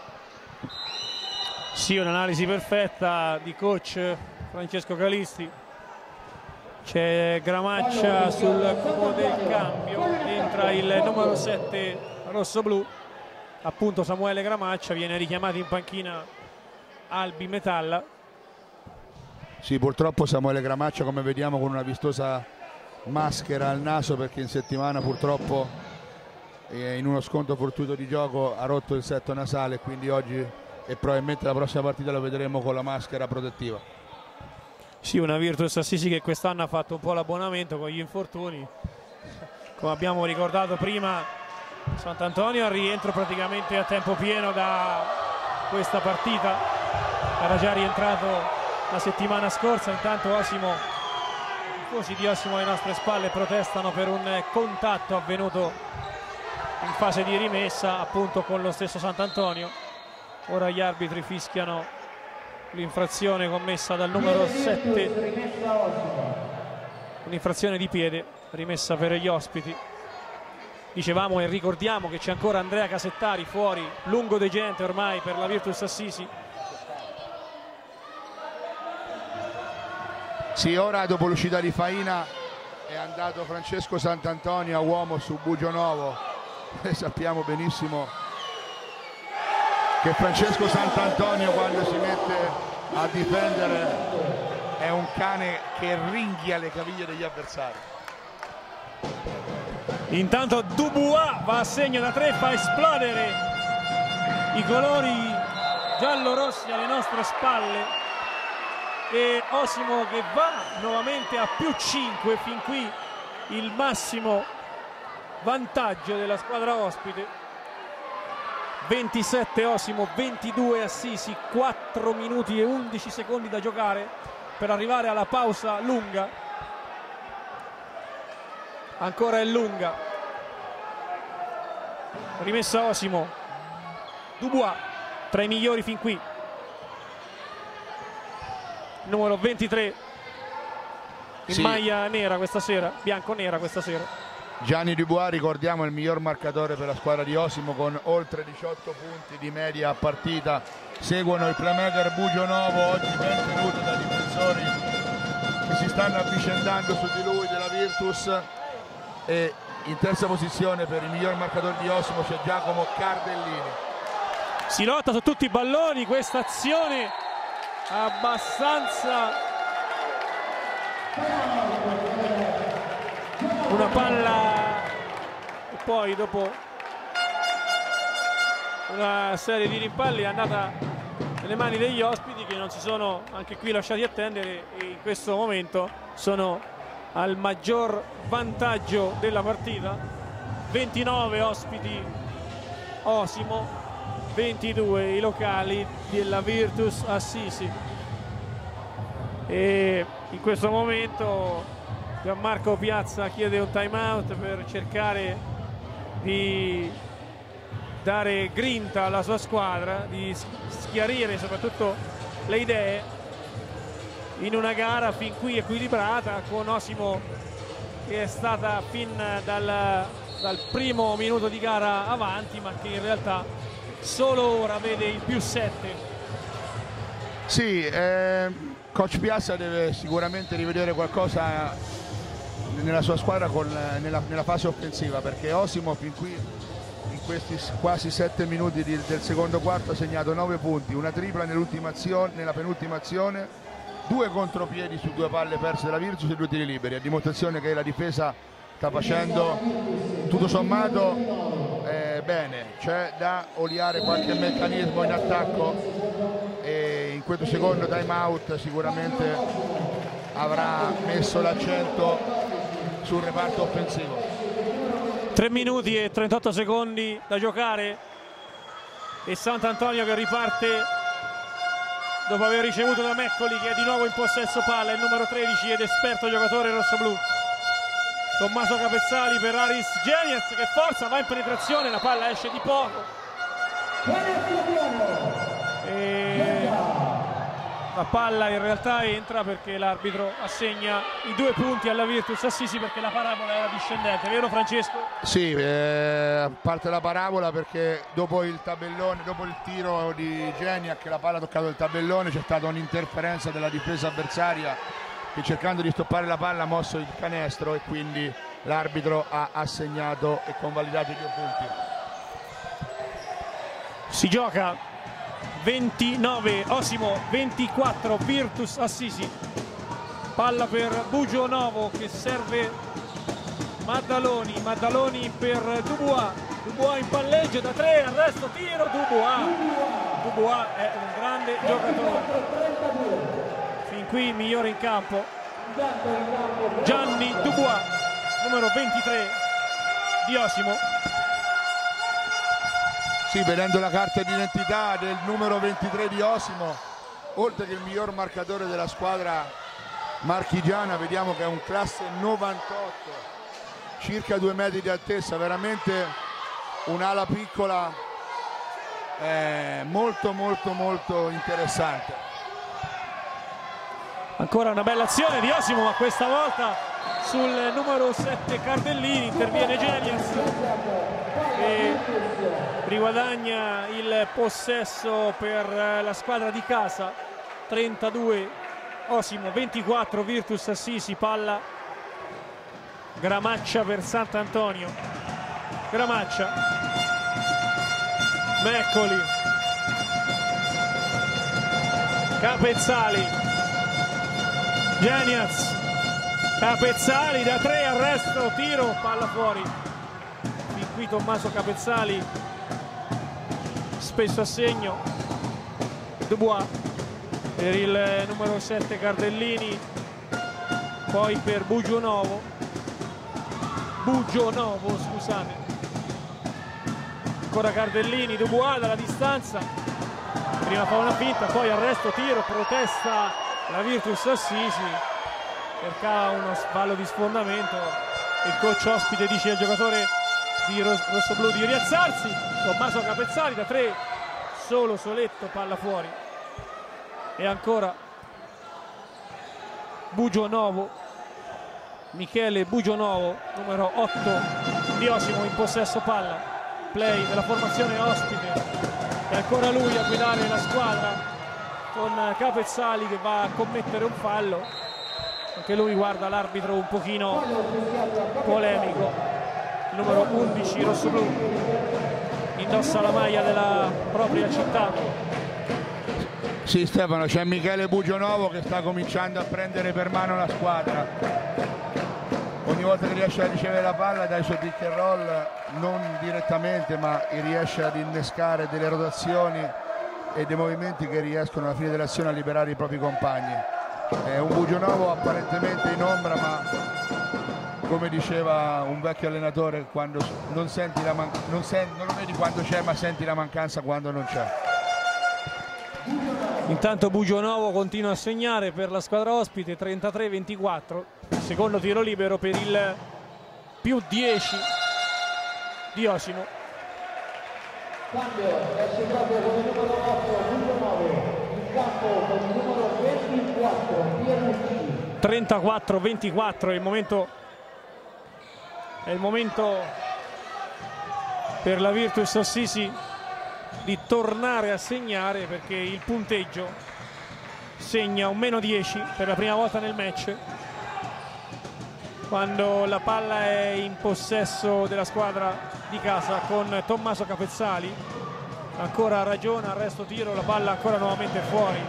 Sì, un'analisi perfetta di coach Francesco Calisti. C'è Gramaccia sul cubo del cambio, entra il numero sette rosso-blu, appunto Samuele Gramaccia, viene richiamato in panchina Albi Metalla. Sì, purtroppo Samuele Gramaccia, come vediamo, con una vistosa maschera al naso, perché in settimana purtroppo eh, in uno scontro fortuito di gioco ha rotto il setto nasale, quindi oggi e probabilmente la prossima partita lo vedremo con la maschera protettiva. Sì, una Virtus Assisi che quest'anno ha fatto un po' l'abbonamento con gli infortuni. Come abbiamo ricordato prima, Sant'Antonio al rientro praticamente a tempo pieno da questa partita, era già rientrato la settimana scorsa. Intanto Osimo, i tifosi di Osimo alle nostre spalle protestano per un contatto avvenuto in fase di rimessa appunto con lo stesso Sant'Antonio. Ora gli arbitri fischiano l'infrazione commessa dal numero sette, un'infrazione di piede rimessa per gli ospiti. Dicevamo e ricordiamo che c'è ancora Andrea Casettari fuori, lungo degente ormai per la Virtus Assisi. Sì, ora dopo l'uscita di Faina è andato Francesco Sant'Antonio a uomo su Bugionovo, e sappiamo benissimo che Francesco Sant'Antonio, quando si mette a difendere, è un cane che ringhia le caviglie degli avversari. Intanto Dubois va a segno da tre, fa esplodere i colori giallo-rossi alle nostre spalle, e Osimo che va nuovamente a più cinque, fin qui il massimo vantaggio della squadra ospite. ventisette Osimo, ventidue Assisi, quattro minuti e undici secondi da giocare per arrivare alla pausa lunga. Ancora è lunga, rimessa Osimo, Dubois tra i migliori fin qui, numero ventitré in sì. maglia nera questa sera, bianco-nera questa sera. Gianni Dubois, ricordiamo, è il miglior marcatore per la squadra di Osimo con oltre diciotto punti di media a partita. Seguono il playmaker Bugionovo, oggi ben tenuto dai difensori che si stanno avvicendando su di lui della Virtus, e in terza posizione per il miglior marcatore di Osimo c'è Giacomo Cardellini. Si lotta su tutti i balloni, questa azione abbastanza, una palla, e poi dopo una serie di rimpalli è andata nelle mani degli ospiti, che non si sono anche qui lasciati attendere e in questo momento sono al maggior vantaggio della partita. ventinove ospiti Osimo, ventidue i locali della Virtus Assisi, e in questo momento Gianmarco Piazza chiede un time out per cercare di dare grinta alla sua squadra, di schiarire soprattutto le idee in una gara fin qui equilibrata, con Osimo che è stata fin dal, dal primo minuto di gara avanti, ma che in realtà solo ora vede il più sette. Sì, eh, coach Piazza deve sicuramente rivedere qualcosa nella sua squadra con, nella, nella fase offensiva, perché Osimo fin qui in questi quasi sette minuti di, del secondo quarto ha segnato nove punti, una tripla nell'ultima azione, nella penultima azione, due contropiedi su due palle perse dalla Virtus e due tiri liberi, a dimostrazione che la difesa sta facendo tutto sommato eh, bene. C'è da oliare qualche meccanismo in attacco e in questo secondo time out sicuramente avrà messo l'accento sul reparto offensivo. tre minuti e trentotto secondi da giocare e Sant'Antonio che riparte dopo aver ricevuto da Meccoli, che è di nuovo in possesso palla, il numero tredici ed esperto giocatore rossoblu. Tommaso Capezzali per Aris Geniez, che forza, va in penetrazione, la palla esce di poco e la palla in realtà entra perché l'arbitro assegna i due punti alla Virtus Assisi, perché la parabola era discendente, vero Francesco? Sì, eh, parte la parabola perché dopo il tabellone, dopo il tiro di Geniac, la palla ha toccato il tabellone, c'è stata un'interferenza della difesa avversaria che, cercando di stoppare la palla, ha mosso il canestro e quindi l'arbitro ha assegnato e convalidato i due punti. Si gioca ventinove Osimo, ventiquattro Virtus Assisi. Palla per Bugionovo che serve Maddaloni, Maddaloni per Dubois, Dubois in palleggio da tre, arresto, tiro, Dubois. Dubois è un grande giocatore, fin qui il migliore in campo, Gianni Dubois, numero ventitré di Osimo. Sì, vedendo la carta d'identità del numero ventitré di Osimo, oltre che il miglior marcatore della squadra marchigiana, vediamo che è un classe novantotto, circa due metri di altezza, veramente un'ala piccola, eh, molto molto molto interessante. Ancora una bella azione di Osimo, ma questa volta sul numero sette Cardellini, interviene Geniez e riguadagna il possesso per la squadra di casa. Trentadue Osimo, ventiquattro Virtus Assisi. Palla Gramaccia per Sant'Antonio, Gramaccia, Meccoli, Capezzali, Geniez, Capezzali da tre, arresto, tiro, palla fuori. Fin qui Tommaso Capezzali spesso a segno. Dubois per il numero sette Cardellini, poi per Bugionovo, Bugionovo scusate, ancora Cardellini, Dubois dalla distanza, prima fa una finta, poi arresto, tiro, protesta la Virtus Assisi, cerca uno fallo di sfondamento, il coach ospite dice al giocatore di rossoblu di rialzarsi. Tommaso Capezzali da tre, solo soletto, palla fuori. E ancora Bugionovo, Michele Bugionovo, numero otto di Osimo, in possesso palla, play della formazione ospite, e ancora lui a guidare la squadra con Capezzali che va a commettere un fallo. Anche lui guarda l'arbitro un pochino polemico. Il numero undici rossoblu indossa la maglia della propria città. Sì Stefano, c'è Michele Bugionovo che sta cominciando a prendere per mano la squadra. Ogni volta che riesce a ricevere la palla dai suoi pick and roll, non direttamente, ma riesce ad innescare delle rotazioni e dei movimenti che riescono alla fine dell'azione a liberare i propri compagni. È un Bugionovo apparentemente in ombra, ma come diceva un vecchio allenatore, quando non, senti la man non, sen non lo vedi quando c'è, ma senti la mancanza quando non c'è. Intanto Bugionovo continua a segnare per la squadra ospite, trentatré ventiquattro, secondo tiro libero per il più dieci di Osimo. Cambio, esce proprio con il numero otto, numero nove, in campo con il numero ventiquattro, Pierucci. trentaquattro ventiquattro è il momento, è il momento per la Virtus Assisi di tornare a segnare, perché il punteggio segna un meno dieci per la prima volta nel match. Quando la palla è in possesso della squadra di casa con Tommaso Capezzali, ancora ragione, arresto tiro, la palla ancora nuovamente fuori.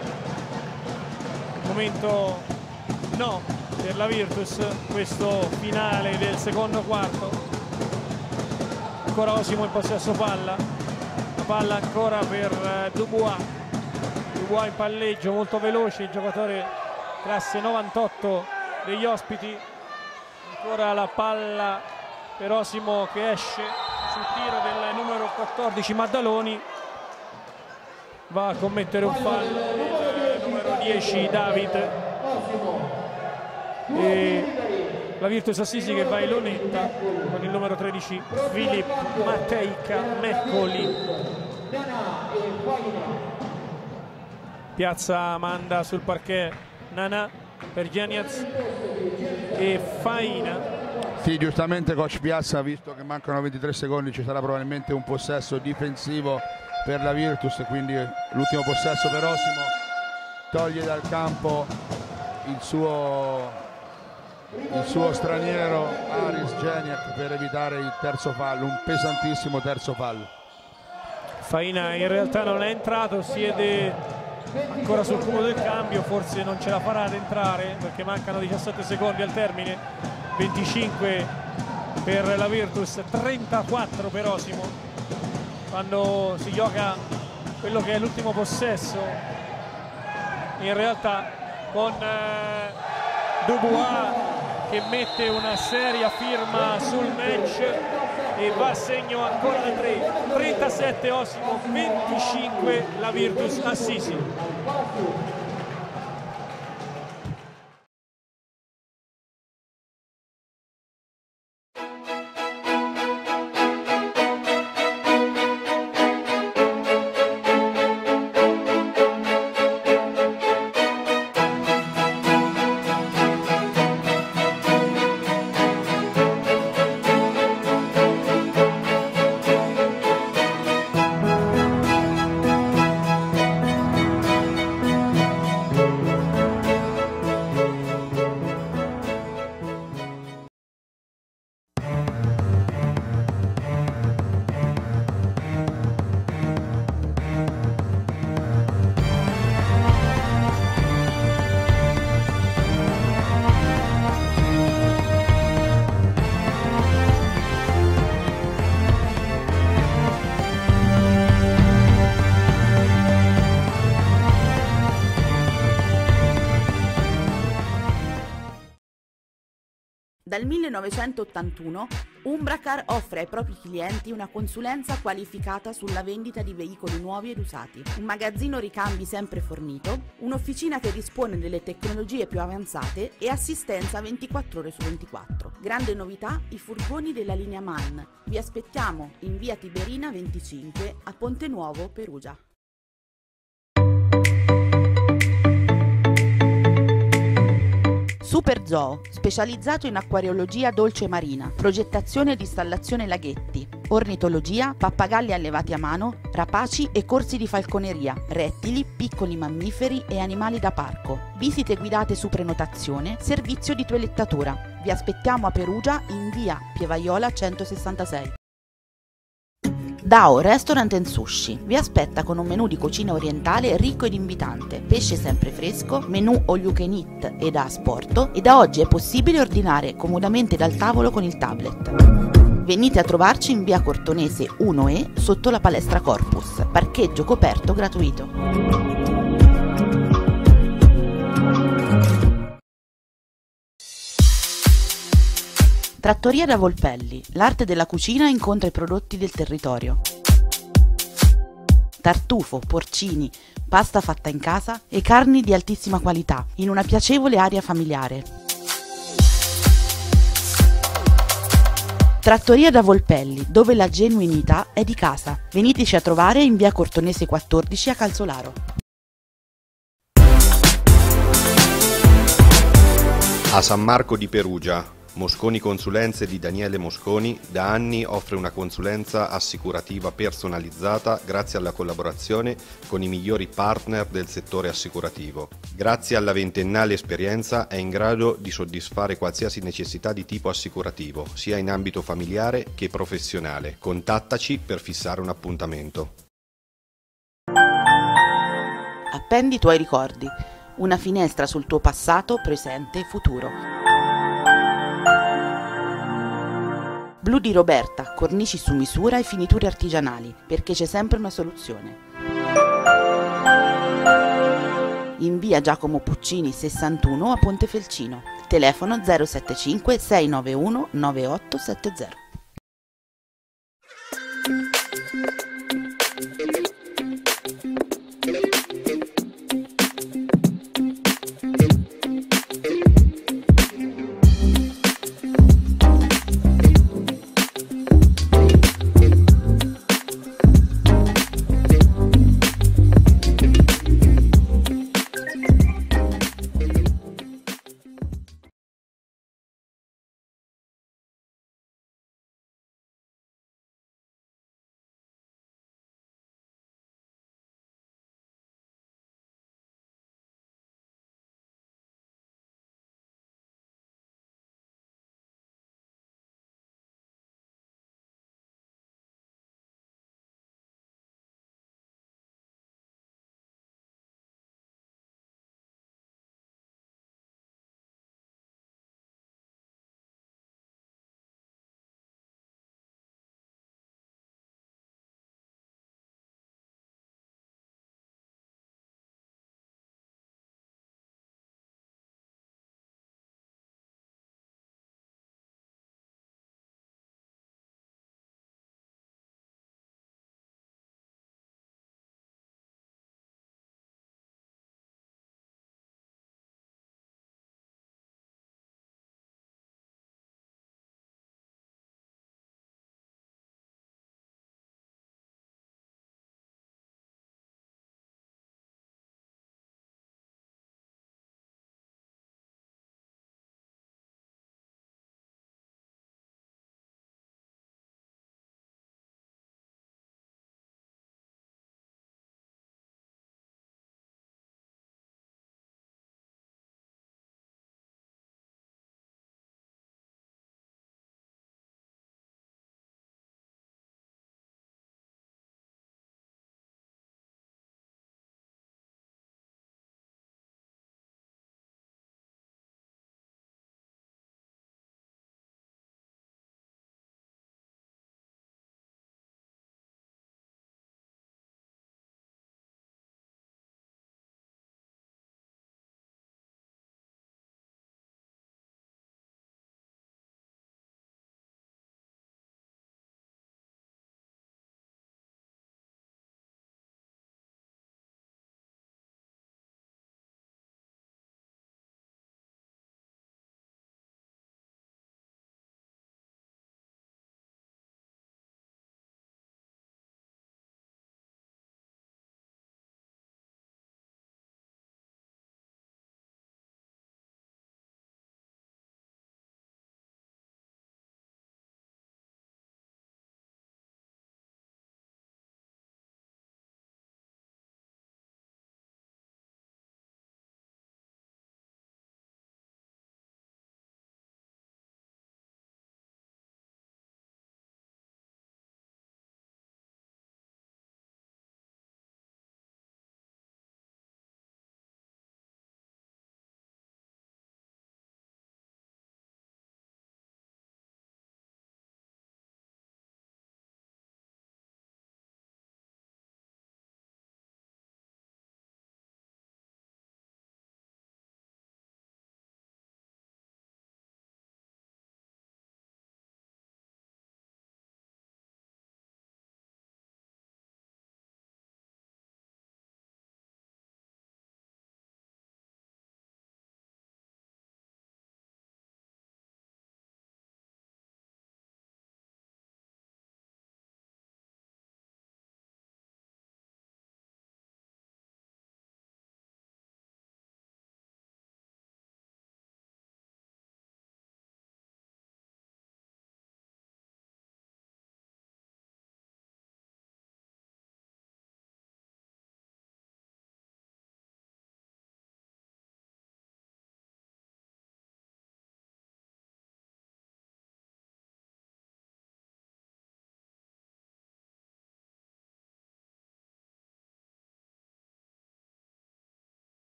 Momento no per la Virtus, questo finale del secondo quarto. Ancora Osimo in possesso palla, la palla ancora per Dubois, Dubois in palleggio molto veloce, il giocatore classe novantotto degli ospiti. Ancora la palla per Osimo che esce sul tiro del numero quattordici Maddaloni, va a commettere un fallo il numero dieci David, e la Virtus Assisi che va in lunetta con il numero tredici Filip Matejka Meccoli. Piazza manda sul parquet Nana per Geniaz e Faina. Sì, giustamente coach Piazza, visto che mancano ventitré secondi, ci sarà probabilmente un possesso difensivo per la Virtus, quindi l'ultimo possesso per Osimo toglie dal campo il suo, il suo straniero Aris Geniak per evitare il terzo fallo, un pesantissimo terzo fallo. Faina in realtà non è entrato, siede ancora sul cubo del cambio, forse non ce la farà ad entrare perché mancano diciassette secondi al termine, venticinque per la Virtus, trentaquattro per Osimo. Quando si gioca quello che è l'ultimo possesso, in realtà con eh, Dubois che mette una seria firma sul match e va a segno ancora da tre. trentasette Osimo, venticinque la Virtus Assisi. Dal millenovecentottantuno Umbracar offre ai propri clienti una consulenza qualificata sulla vendita di veicoli nuovi ed usati, un magazzino ricambi sempre fornito, un'officina che dispone delle tecnologie più avanzate e assistenza ventiquattro ore su ventiquattro. Grande novità, i furgoni della linea MAN. Vi aspettiamo in via Tiberina venticinque a Ponte Nuovo, Perugia. Super Zoo, specializzato in acquariologia dolce marina, progettazione ed installazione laghetti, ornitologia, pappagalli allevati a mano, rapaci e corsi di falconeria, rettili, piccoli mammiferi e animali da parco, visite guidate su prenotazione, servizio di toilettatura. Vi aspettiamo a Perugia in via Pievaiola centosessantasei. Dao Restaurant and Sushi vi aspetta con un menù di cucina orientale ricco ed invitante, pesce sempre fresco, menù all you can eat e da asporto, e da oggi è possibile ordinare comodamente dal tavolo con il tablet. Venite a trovarci in via Cortonese uno E sotto la palestra Corpus, parcheggio coperto gratuito. Trattoria da Volpelli, l'arte della cucina incontra i prodotti del territorio. Tartufo, porcini, pasta fatta in casa e carni di altissima qualità, in una piacevole area familiare. Trattoria da Volpelli, dove la genuinità è di casa. Veniteci a trovare in via Cortonese quattordici a Calzolaro. A San Marco di Perugia, Mosconi Consulenze di Daniele Mosconi da anni offre una consulenza assicurativa personalizzata grazie alla collaborazione con i migliori partner del settore assicurativo. Grazie alla ventennale esperienza è in grado di soddisfare qualsiasi necessità di tipo assicurativo, sia in ambito familiare che professionale. Contattaci per fissare un appuntamento. Appendi i tuoi ricordi, una finestra sul tuo passato, presente e futuro. Blu di Roberta, cornici su misura e finiture artigianali, perché c'è sempre una soluzione. In via Giacomo Puccini sessantuno a Pontefelcino. Telefono zero sette cinque sei nove uno nove otto sette zero.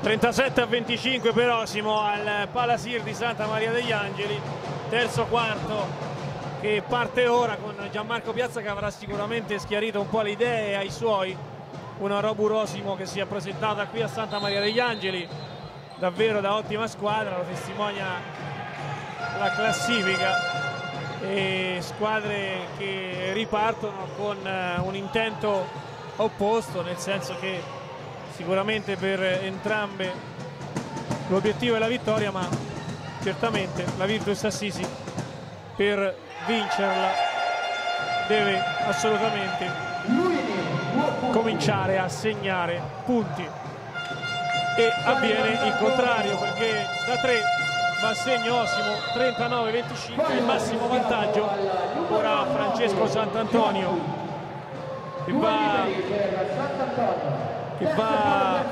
trentasette a venticinque per Osimo al Palasir di Santa Maria degli Angeli, terzo quarto che parte ora con Gianmarco Piazza che avrà sicuramente schiarito un po' le idee ai suoi. Una Robur Osimo che si è presentata qui a Santa Maria degli Angeli davvero da ottima squadra, lo testimonia la classifica, e squadre che ripartono con un intento opposto, nel senso che sicuramente per entrambe l'obiettivo è la vittoria, ma certamente la Virtus Assisi per vincerla deve assolutamente cominciare a segnare punti, e avviene il contrario, perché da tre va a segno Osimo, trentanove a venticinque, il massimo vantaggio ora Francesco Sant'Antonio che va che va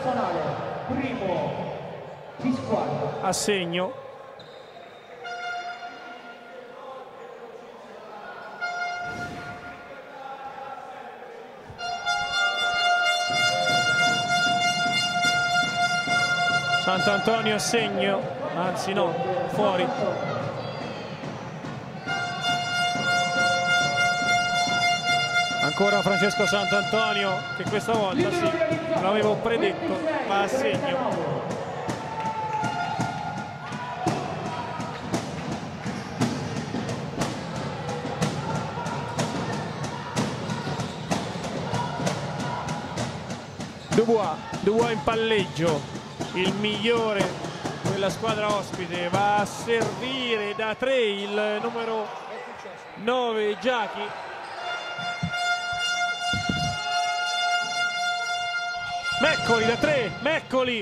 a segno. Sant'Antonio a segno, anzi no, fuori. Ancora Francesco Sant'Antonio che questa volta, sì, l'avevo predetto, va a segno. Dubois, Dubois in palleggio. Il migliore della squadra ospite va a servire da tre il numero nove Giachi. Meccoli da tre, Meccoli.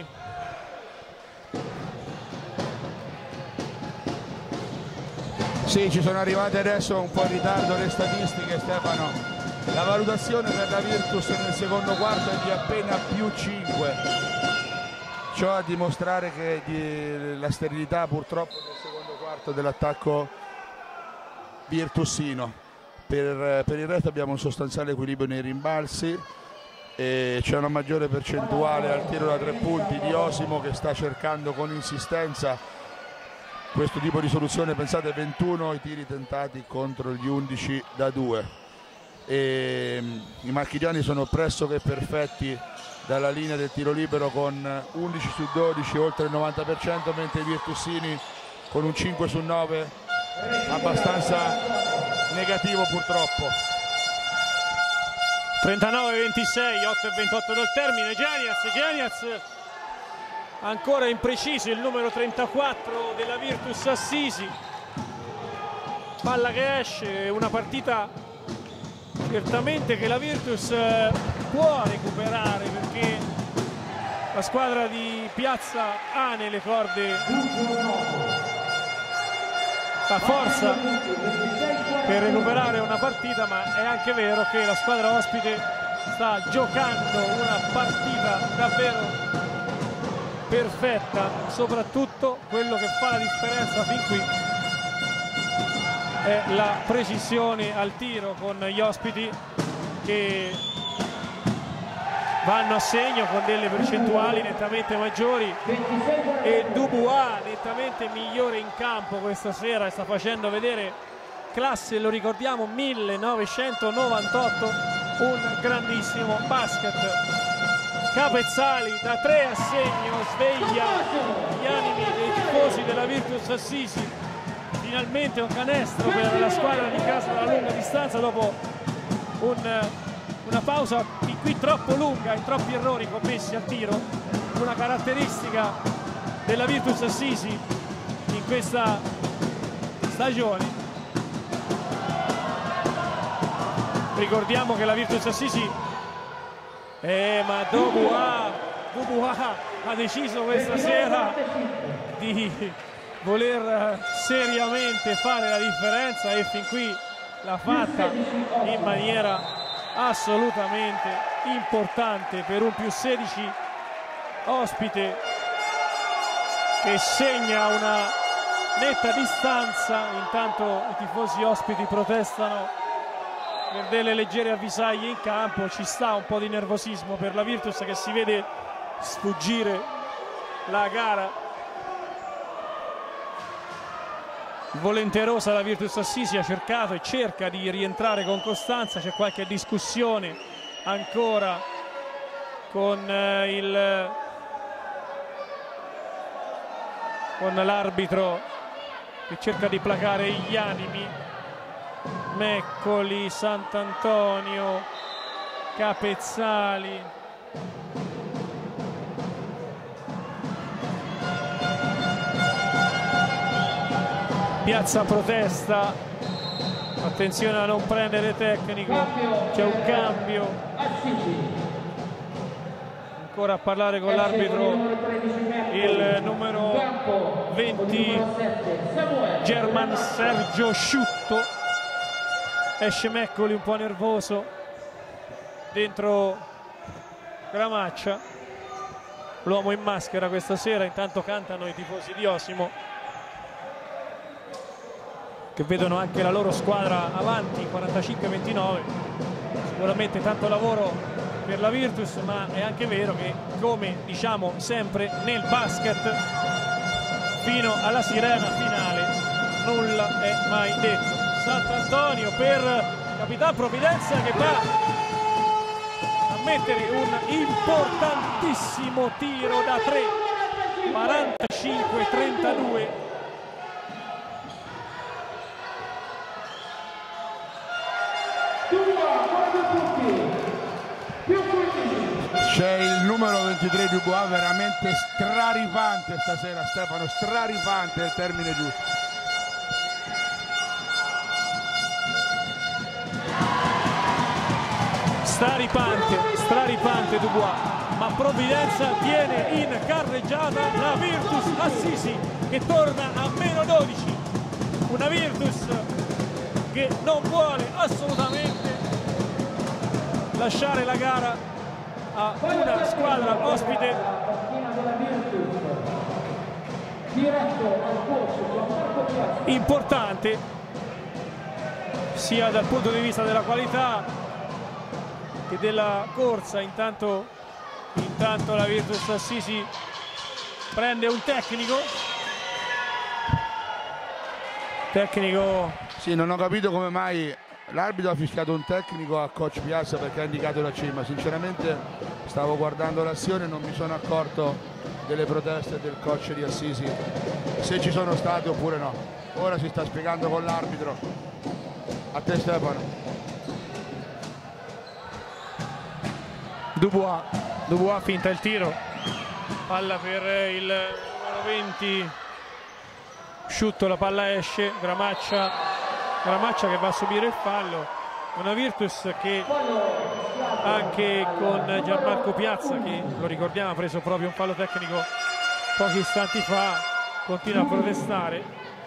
Sì, ci sono arrivate adesso un po' in ritardo le statistiche, Stefano. La valutazione per la Virtus nel secondo quarto è di appena più cinque. Ciò a dimostrare che di, la sterilità purtroppo nel secondo quarto dell'attacco virtusino. Per, per il resto abbiamo un sostanziale equilibrio nei rimbalzi e c'è una maggiore percentuale al tiro da tre punti di Osimo, che sta cercando con insistenza questo tipo di soluzione. Pensate, ventuno i tiri tentati contro gli undici da due, e i marchigiani sono pressoché perfetti dalla linea del tiro libero con undici su dodici, oltre il novanta per cento, mentre i virtusini con un cinque su nove abbastanza negativo purtroppo. trentanove a ventisei, otto e ventotto dal termine. Geniaz, Geniaz ancora impreciso, il numero trentaquattro della Virtus Assisi. Palla che esce, una partita certamente che la Virtus può recuperare, perché la squadra di Piazza ha nelle corde la forza per recuperare una partita, ma è anche vero che la squadra ospite sta giocando una partita davvero perfetta. Soprattutto quello che fa la differenza fin qui è la precisione al tiro, con gli ospiti che vanno a segno con delle percentuali nettamente maggiori, e Dubois nettamente migliore in campo questa sera e sta facendo vedere classe, lo ricordiamo, millenovecentonovantotto, un grandissimo basket. Capezzali da tre a segno, sveglia gli animi dei tifosi della Virtus Assisi. Finalmente un canestro per la squadra di casa dalla lunga distanza dopo un, una pausa fin qui troppo lunga e troppi errori commessi al tiro, una caratteristica della Virtus Assisi in questa stagione. Ricordiamo che la Virtus Assisi eh, ma Dubois, Dubois ha deciso questa sera di voler seriamente fare la differenza, e fin qui l'ha fatta in maniera assolutamente importante per un più sedici ospite che segna una netta distanza. Intanto i tifosi ospiti protestano per delle leggere avvisaglie in campo, ci sta un po' di nervosismo per la Virtus che si vede sfuggire la gara. Volenterosa la Virtus Assisi, ha cercato e cerca di rientrare con costanza. C'è qualche discussione ancora con eh, il con l'arbitro che cerca di placare gli animi. Meccoli, Sant'Antonio, Capezzali. Piazza protesta, attenzione a non prendere tecnico, c'è un cambio. Ancora a parlare con l'arbitro il numero venti German Sergio Sciutto. Esce Meccoli un po' nervoso dentro Gramaccia, l'uomo in maschera questa sera. Intanto cantano i tifosi di Osimo, che vedono anche la loro squadra avanti quarantacinque ventinove. Sicuramente tanto lavoro per la Virtus, ma è anche vero che, come diciamo sempre nel basket, fino alla sirena finale nulla è mai detto. Sant'Antonio per Capitan Provvidenza, che va a mettere un importantissimo tiro da tre, quarantacinque trentadue. C'è il numero ventitré Dubois, veramente straripante stasera, Stefano, straripante è il termine giusto. Straripante, straripante Dubois, ma Provvidenza tiene in carreggiata la Virtus Assisi, che torna a meno dodici. Una Virtus che non vuole assolutamente lasciare la gara a una squadra ospite. Importante sia dal punto di vista della qualità che della corsa. Intanto, intanto la Virtus Assisi prende un tecnico. Tecnico. Sì, non ho capito come mai l'arbitro ha fischiato un tecnico a coach Piazza perché ha indicato la cima. Sinceramente stavo guardando l'azione e non mi sono accorto delle proteste del coach di Assisi, se ci sono state oppure no. Ora si sta spiegando con l'arbitro. A te Stefano. Dubois, Dubois finta il tiro, palla per il numero venti Sciutto, la palla esce. Gramaccia, Gramaccia che va a subire il fallo. Una Virtus che anche con Gianmarco Piazza, che lo ricordiamo ha preso proprio un fallo tecnico pochi istanti fa, continua a protestare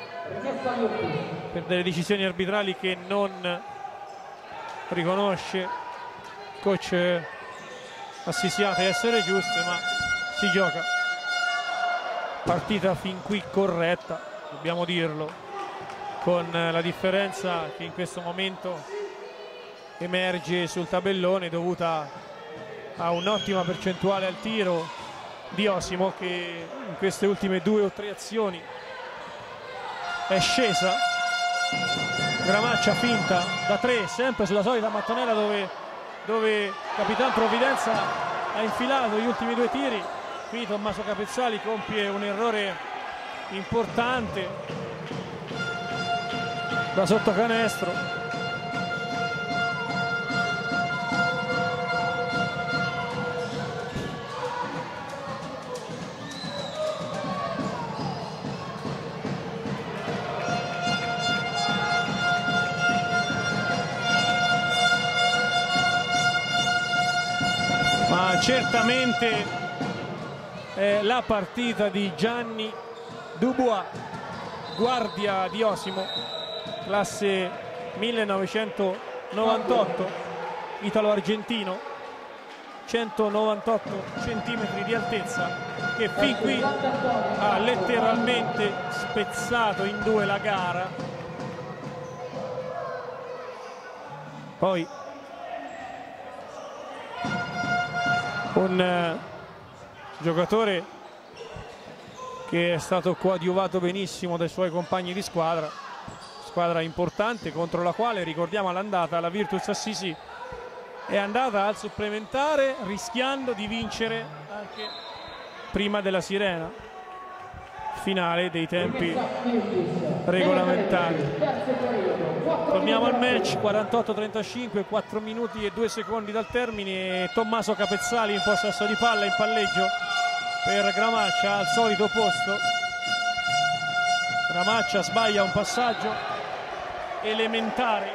per delle decisioni arbitrali che non riconosce il coach assisiate essere giuste, ma si gioca. Partita fin qui corretta, dobbiamo dirlo, con la differenza che in questo momento emerge sul tabellone dovuta a un'ottima percentuale al tiro di Osimo, che in queste ultime due o tre azioni è scesa. Gramaccia finta da tre, sempre sulla solita mattonella dove, dove Capitan Provvidenza ha infilato gli ultimi due tiri. Qui Tommaso Capezzali compie un errore importante da sotto canestro. Ma certamente è la partita di Gianni Dubois, guardia di Osimo, classe millenovecentonovantotto, italo-argentino, centonovantotto centimetri di altezza, che fin qui ha letteralmente spezzato in due la gara. Poi un uh, giocatore che è stato coadiuvato benissimo dai suoi compagni di squadra, squadra importante contro la quale, ricordiamo all'andata, la Virtus Assisi è andata al supplementare rischiando di vincere anche prima della sirena finale dei tempi regolamentari. Torniamo al match, quarantotto a trentacinque, quattro minuti e due secondi dal termine. Tommaso Capezzali in possesso di palla, in palleggio per Gramaccia al solito posto. Gramaccia sbaglia un passaggio elementare,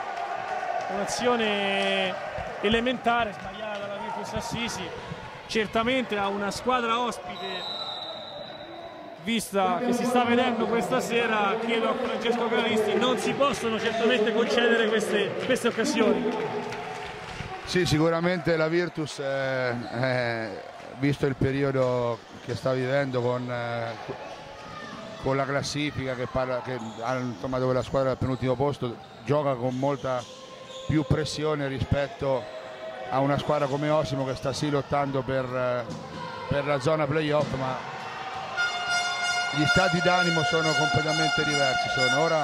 un'azione elementare sbagliata dalla Virtus Assisi. Certamente a una squadra ospite, vista che si sta vedendo questa sera, chiedo a Francesco Calisti, non si possono certamente concedere queste, queste occasioni. Sì, sicuramente la Virtus, eh, eh, visto il periodo che sta vivendo con, eh, con la classifica che parla, che, insomma, dove la squadra al penultimo posto gioca con molta più pressione rispetto a una squadra come Osimo che sta sì lottando per, eh, per la zona playoff, ma gli stati d'animo sono completamente diversi. Sono ora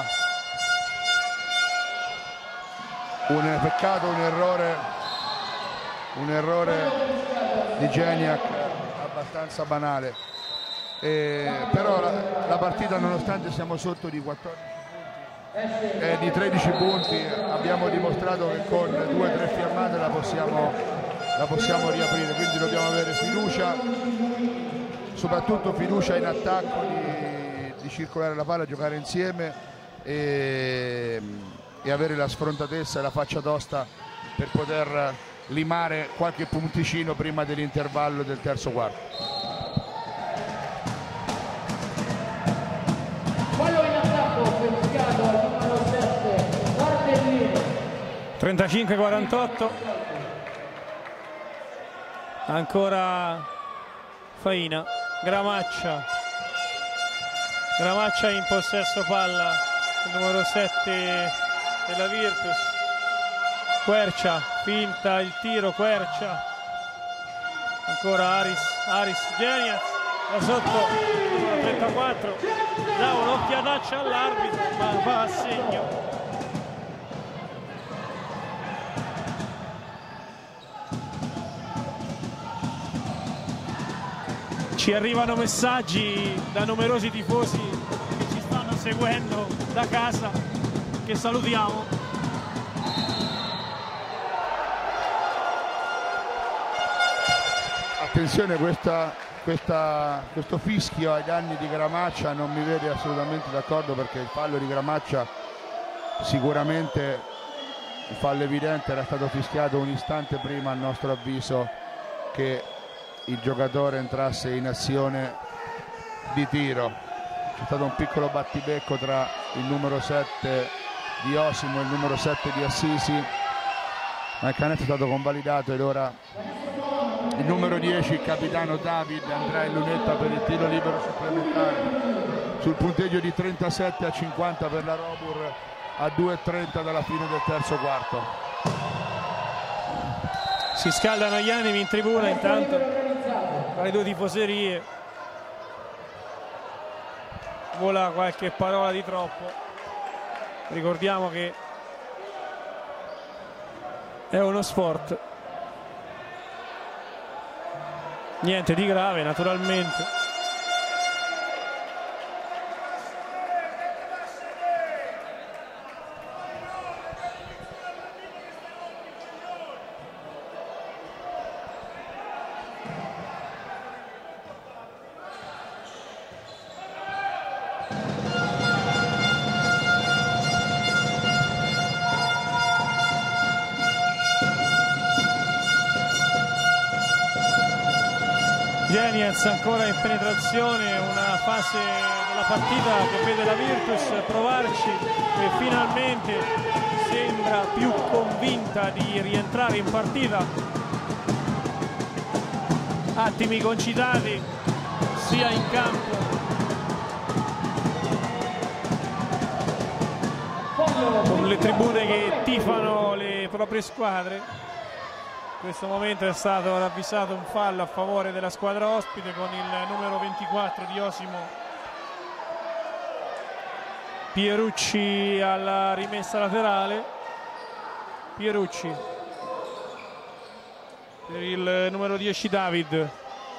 un peccato, un errore, un errore di Geniak abbastanza banale, e, però la, la partita, nonostante siamo sotto di quattordici punti e di tredici punti, abbiamo dimostrato che con due o tre fiammate la possiamo, la possiamo riaprire, quindi dobbiamo avere fiducia, soprattutto fiducia in attacco, di, di circolare la palla, giocare insieme e, e avere la sfrontatezza e la faccia tosta per poter limare qualche punticino prima dell'intervallo del terzo quarto. Fallo in attacco fischiato al numero sette, Martellini. trentacinque a quarantotto, ancora Faina. Gramaccia, Gramaccia in possesso palla, il numero sette della Virtus. Quercia, finta il tiro, Quercia, ancora Aris, Aris Geniaz, da sotto, numero trentaquattro, dà un'occhiataccia all'arbitro, ma va a segno. Ci arrivano messaggi da numerosi tifosi che ci stanno seguendo da casa, che salutiamo. Attenzione, questa, questa, questo fischio ai danni di Gramaccia non mi vede assolutamente d'accordo, perché il fallo di Gramaccia sicuramente, il fallo evidente, era stato fischiato un istante prima, a nostro avviso, che il giocatore entrasse in azione di tiro. C'è stato un piccolo battibecco tra il numero sette di Osimo e il numero sette di Assisi, ma il canestro è stato convalidato ed ora il numero dieci, il capitano David, andrà in lunetta per il tiro libero supplementare sul punteggio di trentasette a cinquanta per la Robur, a due e trenta dalla fine del terzo quarto. Si scaldano gli animi in tribuna intanto tra le due tifoserie, vola qualche parola di troppo. Ricordiamo che è uno sport, niente di grave naturalmente. Geniaz ancora in penetrazione, una fase della partita che vede la Virtus provarci e finalmente sembra più convinta di rientrare in partita. Attimi concitati sia in campo con le tribune che tifano le proprie squadre. In questo momento è stato ravvisato un fallo a favore della squadra ospite con il numero ventiquattro di Osimo Pierucci alla rimessa laterale. Pierucci per il numero dieci David.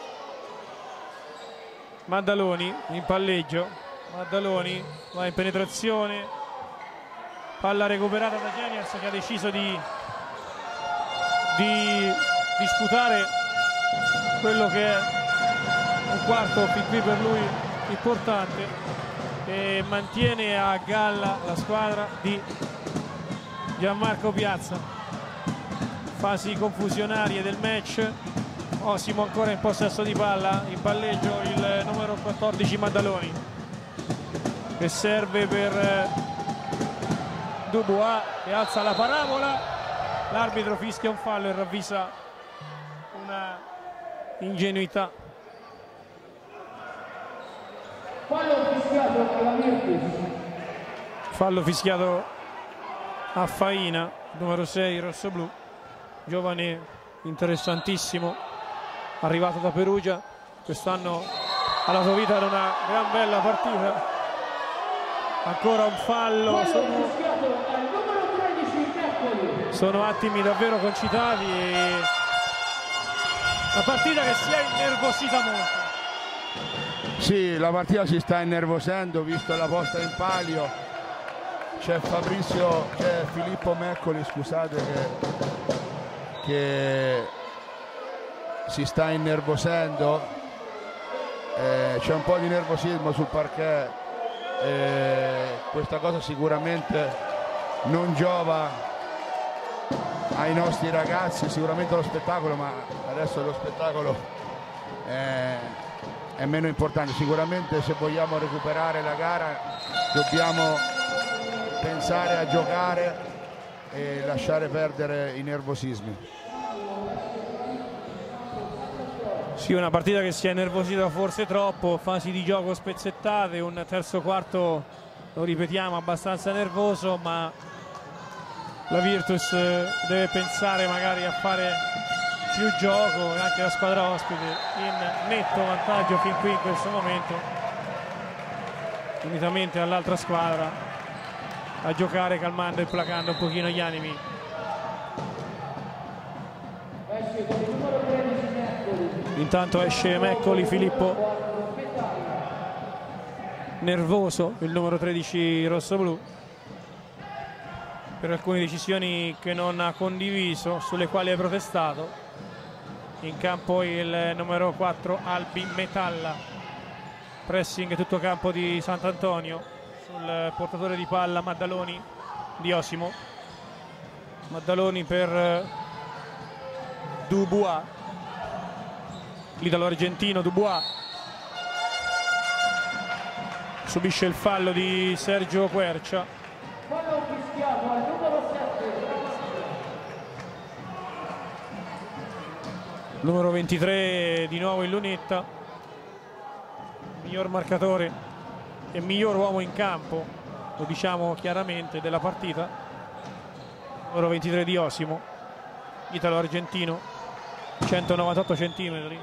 Maddaloni in palleggio, Maddaloni va in penetrazione, palla recuperata da Geniers che ha deciso di, di disputare quello che è un quarto fin qui per lui importante, e mantiene a galla la squadra di Gianmarco Piazza. Fasi confusionarie del match. Osimo ancora in possesso di palla, in palleggio il numero quattordici Maddaloni che serve per Dubois che alza la parabola. L'arbitro fischia un fallo e ravvisa una ingenuità. Fallo fischiato alla Virtus. Fallo fischiato a Faina, numero sei rossoblu, giovane interessantissimo, arrivato da Perugia, quest'anno ha dato vita ad una gran bella partita. Ancora un fallo, sono, sono attimi davvero concitati e la partita che si è innervosita molto. Sì, la partita si sta innervosendo, visto la posta in palio. C'è Fabrizio, c'è Filippo Meccoli, scusate, che, che si sta innervosendo. Eh, c'è un po' di nervosismo sul parquet. Eh, questa cosa sicuramente non giova ai nostri ragazzi, sicuramente lo spettacolo, ma adesso lo spettacolo è, è meno importante. Sicuramente se vogliamo recuperare la gara dobbiamo pensare a giocare e lasciare perdere i nervosismi. Sì, una partita che si è innervosita forse troppo, fasi di gioco spezzettate, un terzo quarto, lo ripetiamo, abbastanza nervoso, ma la Virtus deve pensare magari a fare più gioco, e anche la squadra ospite in netto vantaggio fin qui in questo momento, unitamente all'altra squadra, a giocare calmando e placando un pochino gli animi. Intanto esce Meccoli, Filippo, nervoso, il numero tredici rossoblu, per alcune decisioni che non ha condiviso, sulle quali ha protestato. In campo il numero quattro Albi Metalla, pressing tutto campo di Sant'Antonio sul portatore di palla Maddaloni di Osimo. Maddaloni per Dubois, l'italo argentino Dubois subisce il fallo di Sergio Quercia. Fallo fischiato al numero sette. Numero ventitré di nuovo in lunetta, miglior marcatore e miglior uomo in campo, lo diciamo chiaramente, della partita. Numero ventitré di Osimo, italo argentino, centonovantotto centimetri.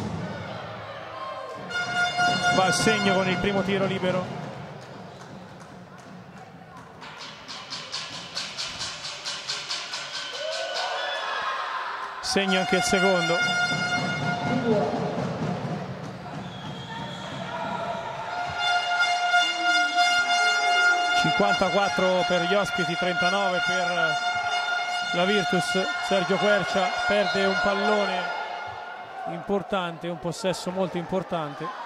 Va al segno con il primo tiro libero. Segno anche il secondo. cinquantaquattro per gli ospiti, trentanove per la Virtus. Sergio Quercia perde un pallone importante, un possesso molto importante.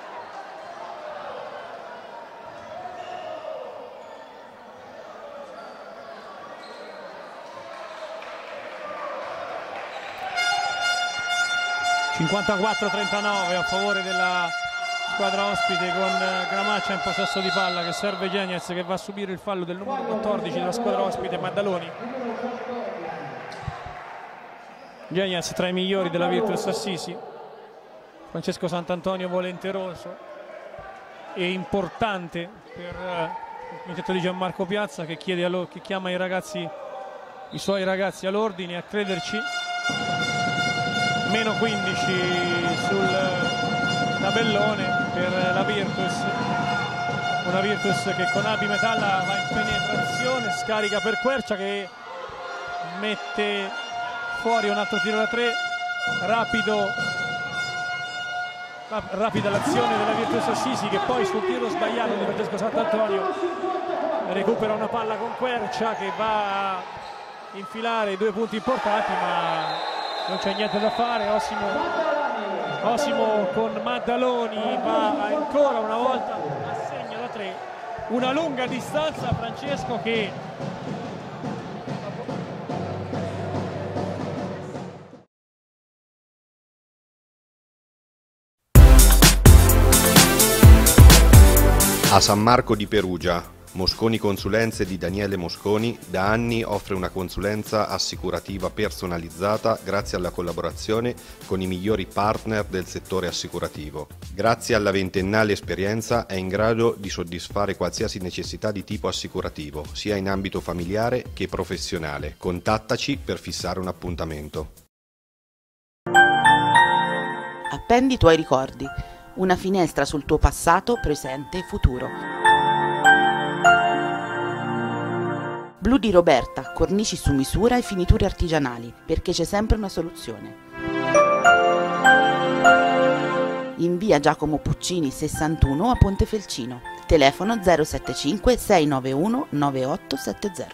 cinquantaquattro a trentanove a favore della squadra ospite, con Gramaccia in possesso di palla che serve Geniez, che va a subire il fallo del numero quattordici della squadra ospite, Maddaloni. Geniez tra i migliori della Virtus Assisi. Francesco Sant'Antonio volenteroso e importante per il quintetto di Gianmarco Piazza, che, chiede che chiama i ragazzi, i suoi ragazzi all'ordine, a crederci meno quindici sul tabellone per la Virtus, una Virtus che con Albi Metalla va in penetrazione, scarica per Quercia che mette fuori un altro tiro da tre, rapido, rapida l'azione della Virtus Assisi, che poi sul tiro sbagliato di Francesco Sant'Antonio recupera una palla con Quercia che va a infilare due punti importanti, ma non c'è niente da fare. Osimo, Osimo con Maddaloni va ancora una volta a segno da tre, una lunga distanza, Francesco, che a San Marco di Perugia. Mosconi Consulenze di Daniele Mosconi da anni offre una consulenza assicurativa personalizzata grazie alla collaborazione con i migliori partner del settore assicurativo. Grazie alla ventennale esperienza è in grado di soddisfare qualsiasi necessità di tipo assicurativo, sia in ambito familiare che professionale. Contattaci per fissare un appuntamento. Appendi i tuoi ricordi, una finestra sul tuo passato, presente e futuro. Blu di Roberta, cornici su misura e finiture artigianali, perché c'è sempre una soluzione. In via Giacomo Puccini sessantuno a Pontefelcino. Telefono zero sette cinque sei nove uno nove otto sette zero.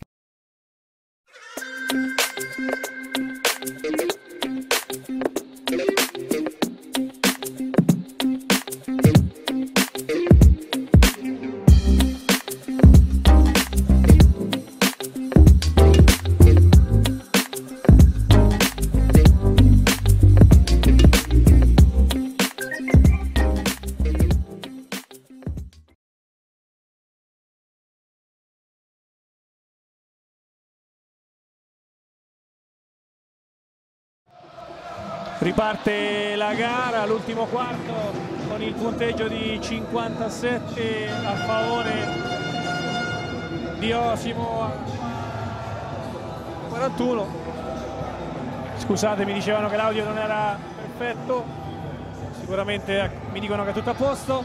Riparte la gara, l'ultimo quarto, con il punteggio di cinquantasette a favore di Osimo, quarantuno. Scusate, mi dicevano che l'audio non era perfetto, sicuramente mi dicono che è tutto a posto.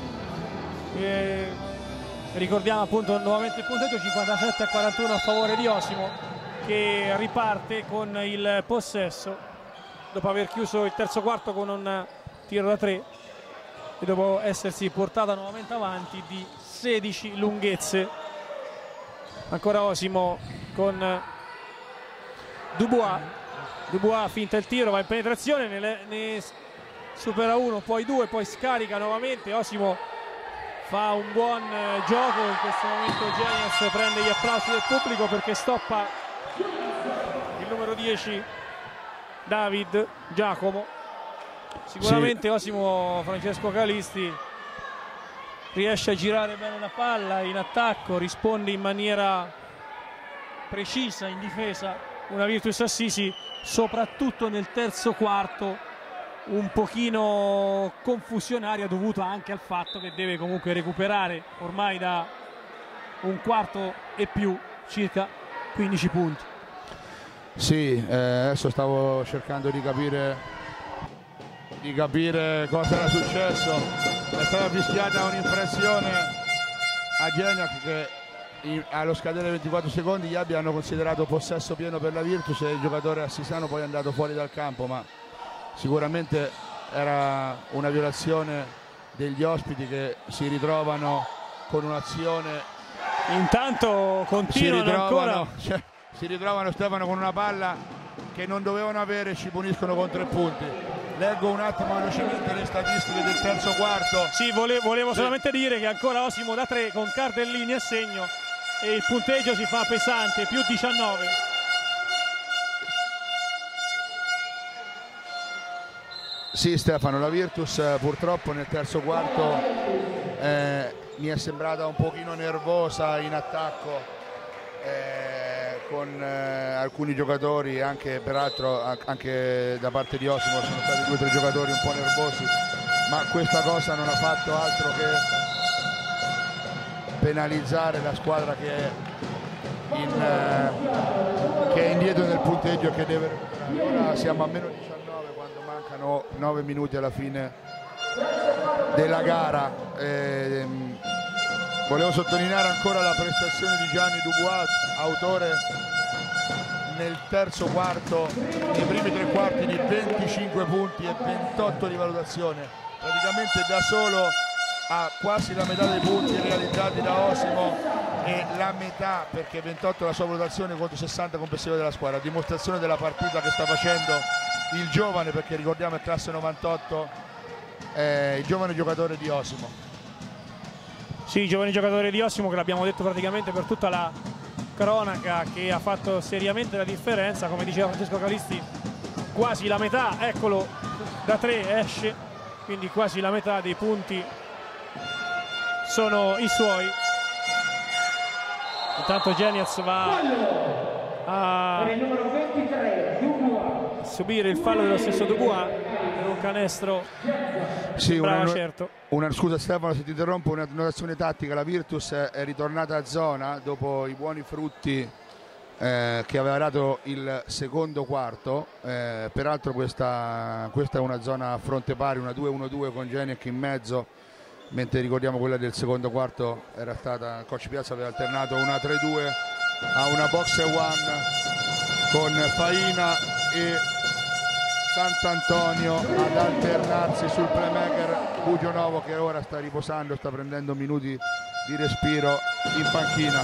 E ricordiamo appunto nuovamente il punteggio cinquantasette a quarantuno a favore di Osimo, che riparte con il possesso dopo aver chiuso il terzo quarto con un tiro da tre e dopo essersi portata nuovamente avanti di sedici lunghezze. Ancora Osimo con Dubois, Dubois finta il tiro, va in penetrazione, ne, ne supera uno, poi due, poi scarica nuovamente. Osimo fa un buon gioco, in questo momento Genius prende gli applausi del pubblico perché stoppa il numero dieci David Giacomo. Sicuramente sì. Osimo, Francesco Calisti, riesce a girare bene la palla in attacco, risponde in maniera precisa in difesa. Una Virtus Assisi soprattutto nel terzo quarto un pochino confusionaria, dovuta anche al fatto che deve comunque recuperare ormai da un quarto e più circa quindici punti. Sì, eh, adesso stavo cercando di capire di capire cosa era successo. È stata fischiata un'infrazione a Geniac che in, allo scadere ventiquattro secondi gli Abbi hanno considerato possesso pieno per la Virtus e il giocatore assisano poi è andato fuori dal campo, ma sicuramente era una violazione degli ospiti che si ritrovano con un'azione. Intanto continuano ancora. Cioè, si ritrovano Stefano con una palla che non dovevano avere e ci puniscono con tre punti. Leggo un attimo velocemente le statistiche del terzo quarto. Sì, volevo, volevo sì. solamente dire che ancora Osimo da tre con Cardellini a segno e il punteggio si fa pesante, più diciannove. Sì Stefano, la Virtus purtroppo nel terzo quarto eh, mi è sembrata un pochino nervosa in attacco. Eh, con eh, alcuni giocatori, anche peraltro anche da parte di Osimo sono stati due o tre giocatori un po' nervosi, ma questa cosa non ha fatto altro che penalizzare la squadra che in, eh, che è indietro nel punteggio e che deve recuperare. Ora siamo a meno diciannove quando mancano nove minuti alla fine della gara. Eh, volevo sottolineare ancora la prestazione di Gianni Dubois, autore nel terzo quarto, nei primi tre quarti, di venticinque punti e ventotto di valutazione, praticamente da solo ha quasi la metà dei punti realizzati da Osimo e la metà, perché ventotto la sua valutazione contro sessanta complessiva della squadra, dimostrazione della partita che sta facendo il giovane, perché ricordiamo è classe novantotto, eh, il giovane giocatore di Osimo. Sì, giovane giocatore di Osimo, che l'abbiamo detto praticamente per tutta la cronaca, che ha fatto seriamente la differenza, come diceva Francesco Calisti, quasi la metà, eccolo, da tre esce, quindi quasi la metà dei punti sono i suoi. Intanto Geniez va a subire il fallo dello stesso Dubois per un canestro. Sì, brava, una, certo. Una, scusa Stefano se ti interrompo, una notazione tattica: la Virtus è ritornata a zona dopo i buoni frutti eh, che aveva dato il secondo quarto, eh, peraltro questa, questa è una zona a fronte pari, una due uno due con Geniec in mezzo, mentre ricordiamo quella del secondo quarto era stata, coach Piazza aveva alternato una tre due a una box e one con Faina e Sant'Antonio ad alternarsi sul playmaker Bugionovo, che ora sta riposando, sta prendendo minuti di respiro in panchina.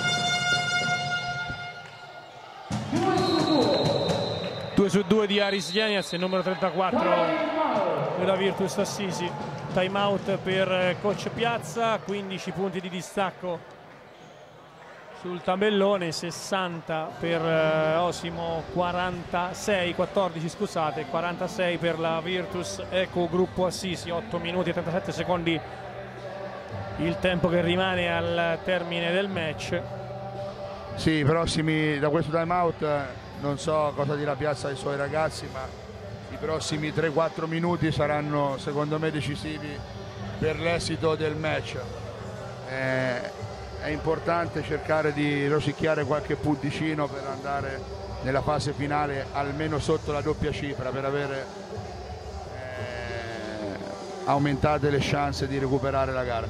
due su due di Aris Geniez, il numero trentaquattro della Virtus Assisi. Time out per coach Piazza, quindici punti di distacco sul tabellone, sessanta per Osimo, quarantasei, quattordici scusate, quarantasei per la Virtus Eco Gruppo Assisi. Otto minuti e trentasette secondi il tempo che rimane al termine del match. Sì, prossimi da questo time out non so cosa dirà Piazza ai suoi ragazzi, ma i prossimi tre quattro minuti saranno secondo me decisivi per l'esito del match. Eh, è importante cercare di rosicchiare qualche punticino per andare nella fase finale almeno sotto la doppia cifra, per avere eh, aumentate le chance di recuperare la gara.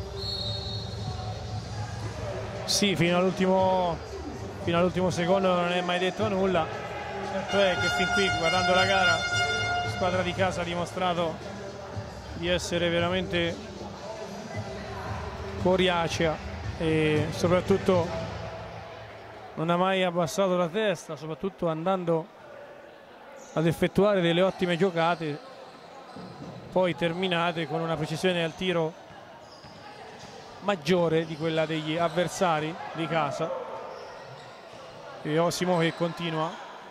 Sì, fino all'ultimo fino all'ultimo secondo non è mai detto nulla. Certo è che fin qui, guardando la gara, la squadra di casa ha dimostrato di essere veramente coriacea e soprattutto non ha mai abbassato la testa, soprattutto andando ad effettuare delle ottime giocate, poi terminate con una precisione al tiro maggiore di quella degli avversari di casa. E Osimo che continua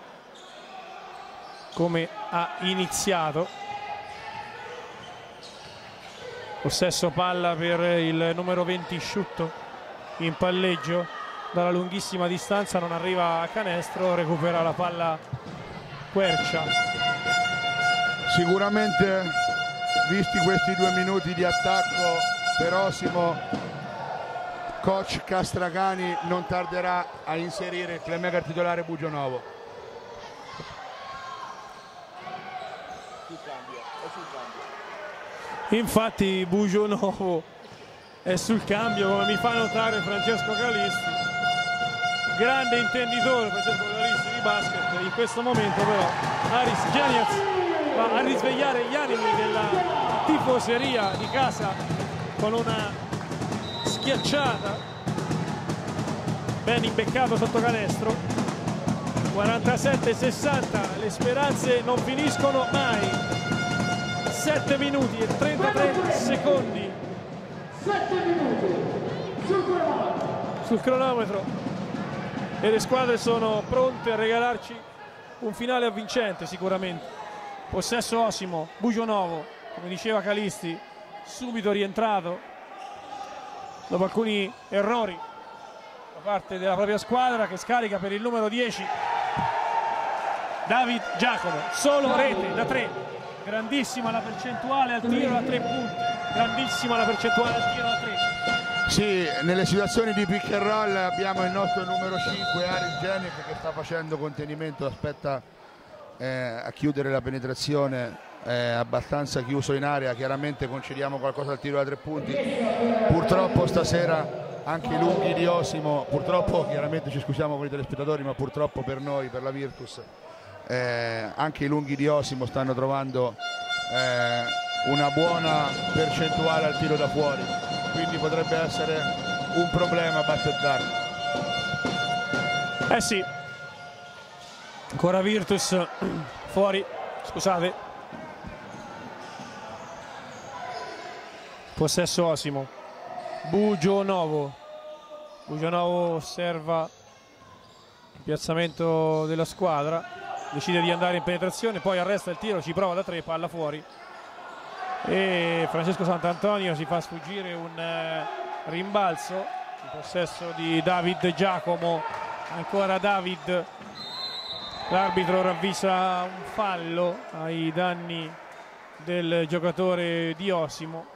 come ha iniziato. Possesso palla per il numero venti Sciutto in palleggio dalla lunghissima distanza, non arriva a canestro, recupera la palla Quercia. Sicuramente, visti questi due minuti di attacco per Osimo, coach Castracani non tarderà a inserire il playmaker titolare Bugionovo. Infatti Bugionovo è sul cambio, come mi fa notare Francesco Calisti, grande intenditore Francesco Calisti di basket. In questo momento però Aris Geniez va a risvegliare gli animi della tifoseria di casa con una schiacciata, ben imbeccato sotto canestro. quarantasette sessanta, le speranze non finiscono mai. Sette minuti e trentatré secondi sul cronometro e le squadre sono pronte a regalarci un finale avvincente sicuramente. Possesso Osimo, Bugionovo, come diceva Calisti, subito rientrato dopo alcuni errori da parte della propria squadra, che scarica per il numero dieci David Giacomo, solo rete da tre. Grandissima la percentuale al tiro da tre punti, grandissima la percentuale al tiro da tre. Sì, nelle situazioni di pick and roll abbiamo il nostro numero cinque Aris Genic che sta facendo contenimento, aspetta eh, a chiudere la penetrazione, è abbastanza chiuso in area, chiaramente concediamo qualcosa al tiro da tre punti. Purtroppo stasera anche i lunghi di Osimo, purtroppo chiaramente ci scusiamo con i telespettatori, ma purtroppo per noi, per la Virtus, eh, anche i lunghi di Osimo stanno trovando eh, una buona percentuale al tiro da fuori, quindi potrebbe essere un problema battezzare. Eh sì, ancora Virtus fuori, scusate, possesso Osimo. Bugionovo Bugionovo osserva il piazzamento della squadra, decide di andare in penetrazione, poi arresta il tiro, ci prova da tre, palla fuori e Francesco Sant'Antonio si fa sfuggire un eh, rimbalzo in possesso di David Giacomo. Ancora David, l'arbitro ravvisa un fallo ai danni del giocatore di Osimo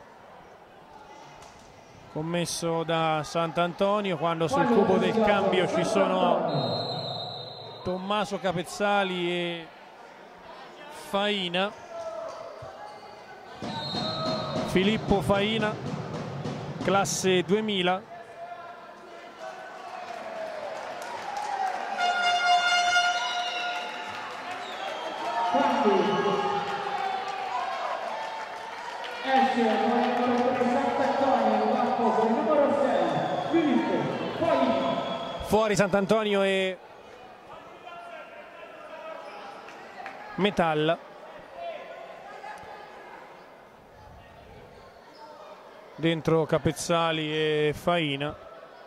commesso da Sant'Antonio, quando sul cubo del cambio ci sono Tommaso Capezzali e Faina, Filippo Faina, classe duemila. Fuori Sant'Antonio e Metalla. Dentro Capezzali e Faina.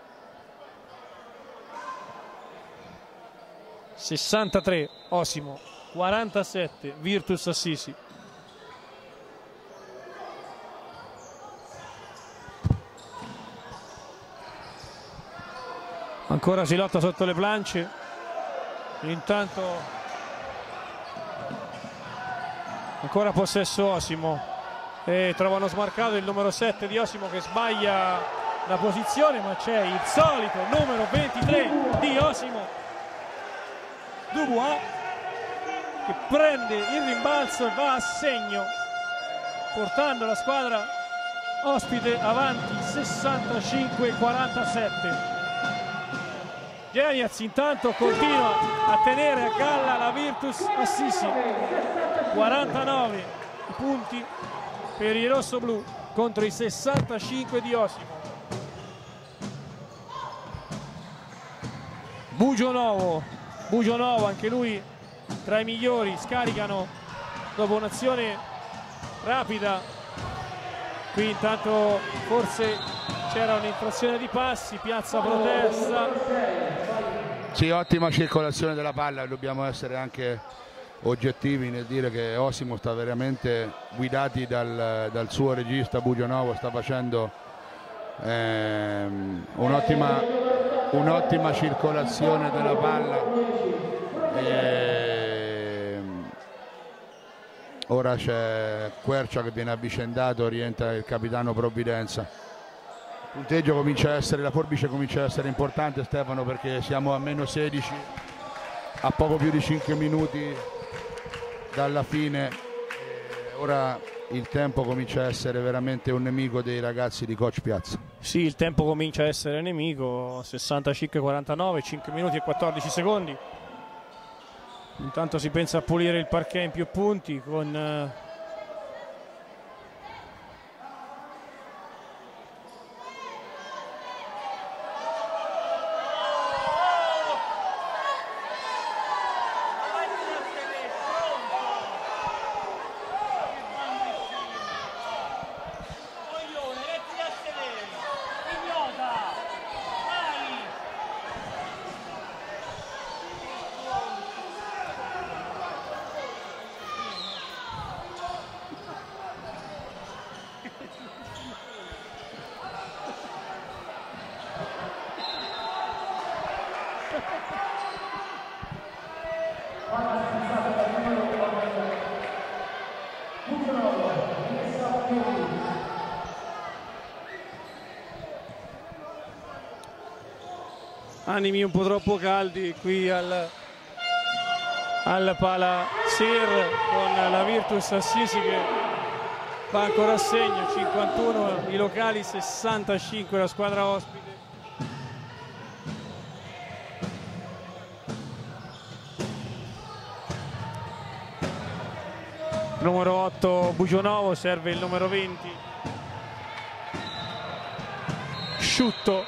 sessantatré Osimo, quarantasette Virtus Assisi. Ancora si lotta sotto le planche, intanto ancora possesso Osimo e trovano smarcato il numero sette di Osimo che sbaglia la posizione, ma c'è il solito numero ventitré di Osimo, Dubois, che prende il rimbalzo e va a segno, portando la squadra ospite avanti sessantacinque quarantasette. Geniaz intanto continua a tenere a galla la Virtus Assisi, quarantanove punti per i rossoblù contro i sessantacinque di Osimo. Bugionovo, Bugionovo anche lui tra i migliori, scaricano dopo un'azione rapida. Qui intanto forse c'era un'infrazione di passi, piazza protesta. Sì, ottima circolazione della palla, dobbiamo essere anche oggettivi nel dire che Osimo sta veramente, guidati dal, dal suo regista Bugionovo, sta facendo ehm, un'ottima un'ottima circolazione della palla. E ora c'è Quercia che viene avvicendato, rientra il capitano Provvidenza. Il punteggio comincia a essere, la forbice comincia a essere importante, Stefano, perché siamo a meno sedici, a poco più di cinque minuti dalla fine. Ora il tempo comincia a essere veramente un nemico dei ragazzi di Coach Piazza. Sì, il tempo comincia a essere nemico, sessantacinque quarantanove, cinque minuti e quattordici secondi. Intanto si pensa a pulire il parquet in più punti con animi un po' troppo caldi qui al, al Pala Sir, con la Virtus Assisi che fa ancora segno. Cinquantuno i locali, sessantacinque la squadra ospite. Numero otto Bugionovo, serve il numero venti Sciutto.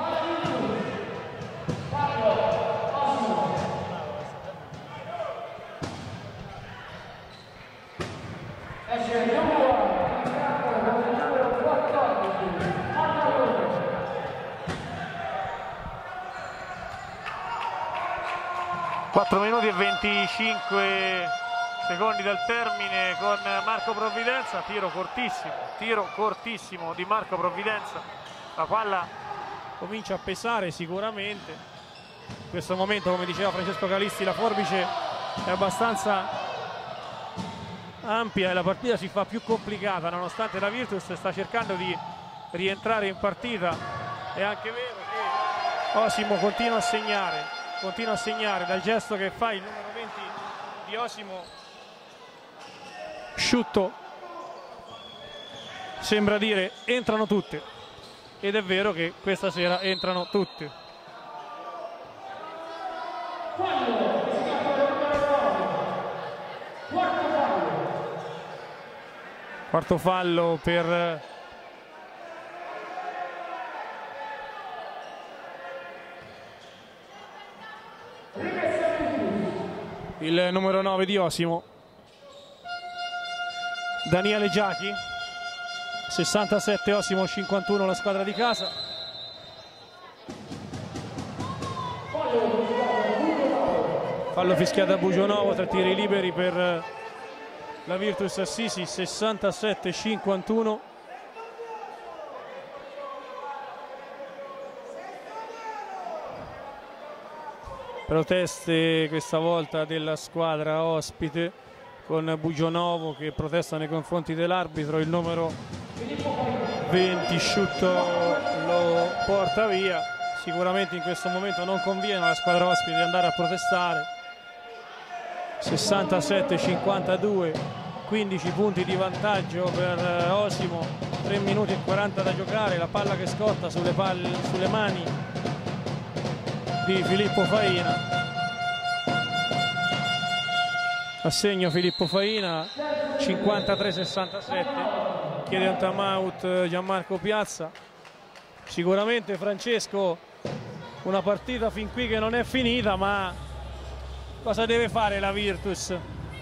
quattro minuti e venticinque secondi dal termine, con Marco Provvidenza, tiro cortissimo, tiro cortissimo di Marco Provvidenza. La palla comincia a pesare sicuramente. In questo momento, come diceva Francesco Calisti, la forbice è abbastanza ampia e la partita si fa più complicata, nonostante la Virtus sta cercando di rientrare in partita. È anche vero che Osimo continua a segnare, continua a segnare dal gesto che fa il numero venti di Osimo. Sciutto sembra dire entrano tutte, ed è vero che questa sera entrano tutte. Quarto fallo per il numero nove di Osimo, Daniele Giachi. Sessantasette Osimo, cinquantuno la squadra di casa. Fallo fischiato a Bugionovo, tre tiri liberi per la Virtus Assisi. Sessantasette cinquantuno. Proteste questa volta della squadra ospite, con Bugionovo che protesta nei confronti dell'arbitro. Il numero venti Sciutto lo porta via. Sicuramente in questo momento non conviene alla squadra ospite andare a protestare. Sessantasette cinquantadue, quindici punti di vantaggio per Osimo, tre minuti e quaranta da giocare. La palla che scotta sulle, palle, sulle mani di Filippo Faina. Assegno Filippo Faina. Cinquantatré sessantasette. Chiede un time out Gianmarco Piazza. Sicuramente, Francesco, una partita fin qui che non è finita, ma cosa deve fare la Virtus?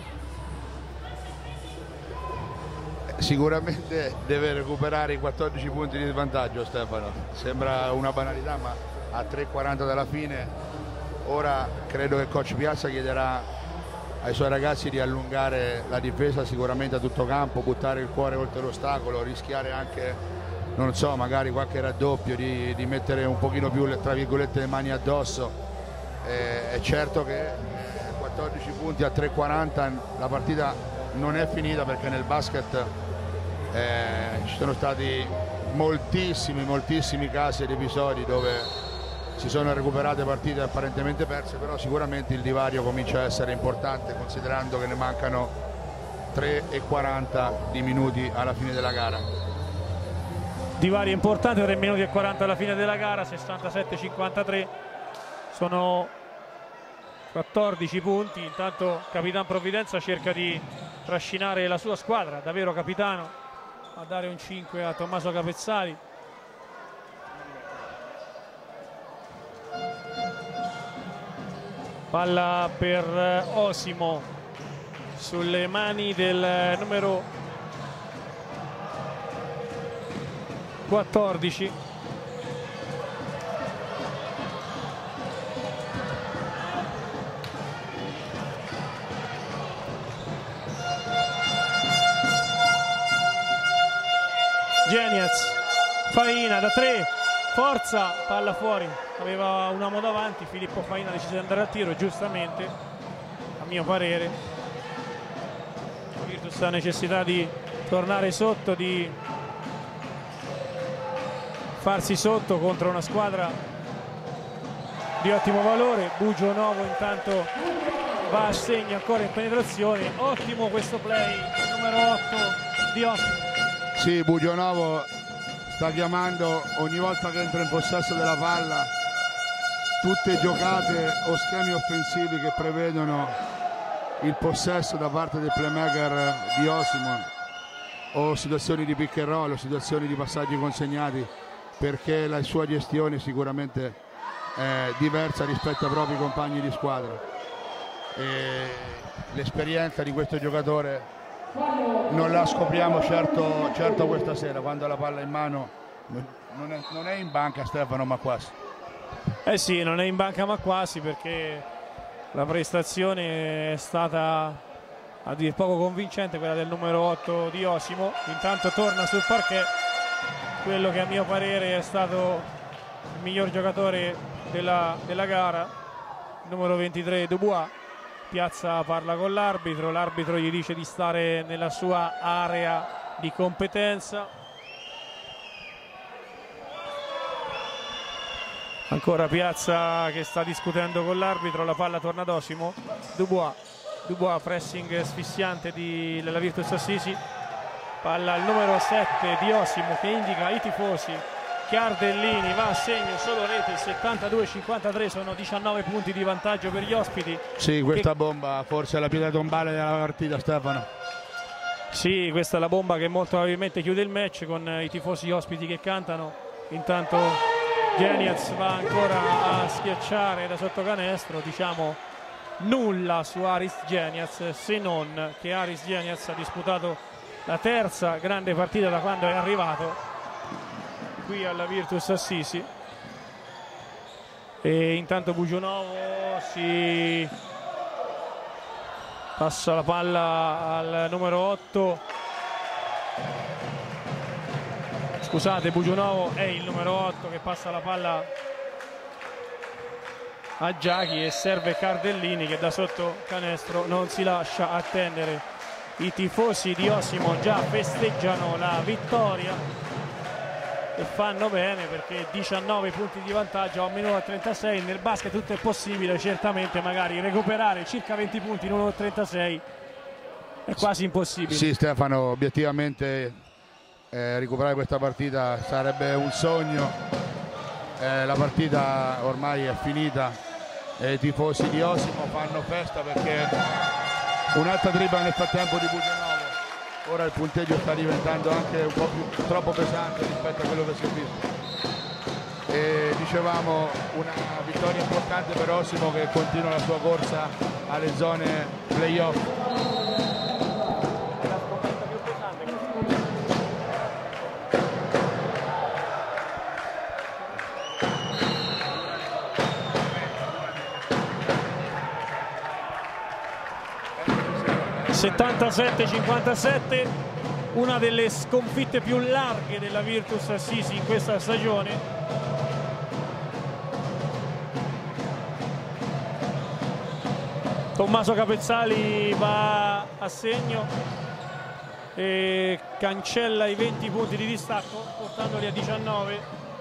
Sicuramente deve recuperare i quattordici punti di svantaggio, Stefano. Sembra una banalità, ma a tre e quaranta dalla fine ora credo che coach Piazza chiederà ai suoi ragazzi di allungare la difesa sicuramente a tutto campo, buttare il cuore oltre l'ostacolo, rischiare anche, non so, magari qualche raddoppio, di, di mettere un pochino più, tra virgolette, le mani addosso. Eh, è certo che quattordici punti a tre e quaranta la partita non è finita, perché nel basket eh, ci sono stati moltissimi, moltissimi casi ed episodi dove si sono recuperate partite apparentemente perse, però sicuramente il divario comincia a essere importante, considerando che ne mancano tre e quaranta di minuti alla fine della gara. Divario importante, tre minuti e quaranta alla fine della gara. Sessantasette cinquantatré, sono quattordici punti. Intanto Capitan Provvidenza cerca di trascinare la sua squadra, davvero capitano, a dare un cinque a Tommaso Capezzali. Palla per Osimo sulle mani del numero quattordici. Geniaz, Faina da tre, forza, palla fuori. Aveva un uomo davanti, Filippo Faina ha deciso di andare a tiro, giustamente, a mio parere. La Virtus ha necessità di tornare sotto, di farsi sotto contro una squadra di ottimo valore. Bugio Novo intanto va a segno ancora in penetrazione. Ottimo questo play, numero otto di Osimo. Sì, Bugio Novo sta chiamando ogni volta che entra in possesso della palla tutte giocate o schemi offensivi che prevedono il possesso da parte del playmaker di Osimo, o situazioni di pick and roll o situazioni di passaggi consegnati, perché la sua gestione sicuramente è diversa rispetto ai propri compagni di squadra. L'esperienza di questo giocatore non la scopriamo certo, certo questa sera, quando la palla in mano non è, non è in banca Stefano Macquassi. Eh sì, non è in banca Macquassi, perché la prestazione è stata a dir poco convincente, quella del numero otto di Osimo. Intanto torna sul parquet quello che a mio parere è stato il miglior giocatore della, della gara, numero ventitré Dubois. Piazza parla con l'arbitro, l'arbitro gli dice di stare nella sua area di competenza. Ancora Piazza che sta discutendo con l'arbitro, la palla torna ad Osimo. Dubois, Dubois pressing asfissiante di, della Virtus Assisi. Palla al numero sette di Osimo che indica i tifosi. Cardellini va a segno, solo rete, settantadue a cinquantatré, sono diciannove punti di vantaggio per gli ospiti. Sì, questa che... bomba forse è la pietra tombale della partita, Stefano. Sì, questa è la bomba che molto probabilmente chiude il match, con i tifosi ospiti che cantano. Intanto Geniez va ancora a schiacciare da sotto canestro, diciamo nulla su Aris Geniez, se non che Aris Geniez ha disputato la terza grande partita da quando è arrivato qui alla Virtus Assisi. E intanto Bugio Novo si passa la palla al numero otto, scusate, Bugio Novo è il numero otto che passa la palla a Giachi, e serve Cardellini che da sotto canestro non si lascia attendere. I tifosi di Osimo già festeggiano la vittoria e fanno bene, perché diciannove punti di vantaggio a un minuto e trentasei. Nel basket tutto è possibile, certamente magari recuperare circa venti punti in uno e trentasei è quasi impossibile. Sì Stefano, obiettivamente eh, recuperare questa partita sarebbe un sogno. Eh, la partita ormai è finita e i tifosi di Osimo fanno festa, perché un'altra tripla nel frattempo di Bugio Novo. Ora il punteggio sta diventando anche un po' più troppo pesante rispetto a quello che si è visto. E dicevamo una vittoria importante per Osimo, che continua la sua corsa alle zone playoff. settantasette a cinquantasette, una delle sconfitte più larghe della Virtus Assisi in questa stagione. Tommaso Capezzali va a segno e cancella i venti punti di distacco, portandoli a diciannove.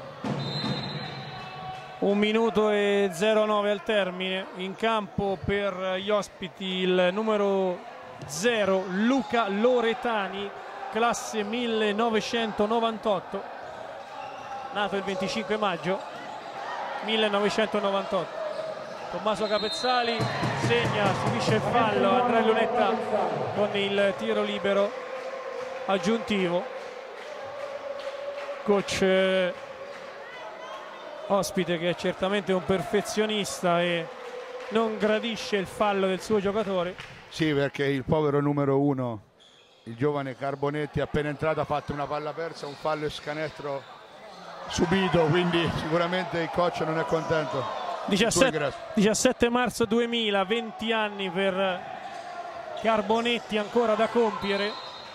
Un minuto e zero nove al termine. In campo per gli ospiti il numero zero Luca Loretani, classe millenovecentonovantotto, nato il venticinque maggio millenovecentonovantotto. Tommaso Capezzali segna, subisce il fallo, Andrea Lunetta con il tiro libero aggiuntivo. Coach eh, ospite, che è certamente un perfezionista e non gradisce il fallo del suo giocatore. Sì, perché il povero numero uno, il giovane Carbonetti, appena entrato ha fatto una palla persa, un fallo e scanestro subito, quindi sicuramente il coach non è contento. diciassette, diciassette marzo duemila, venti anni per Carbonetti ancora da compiere.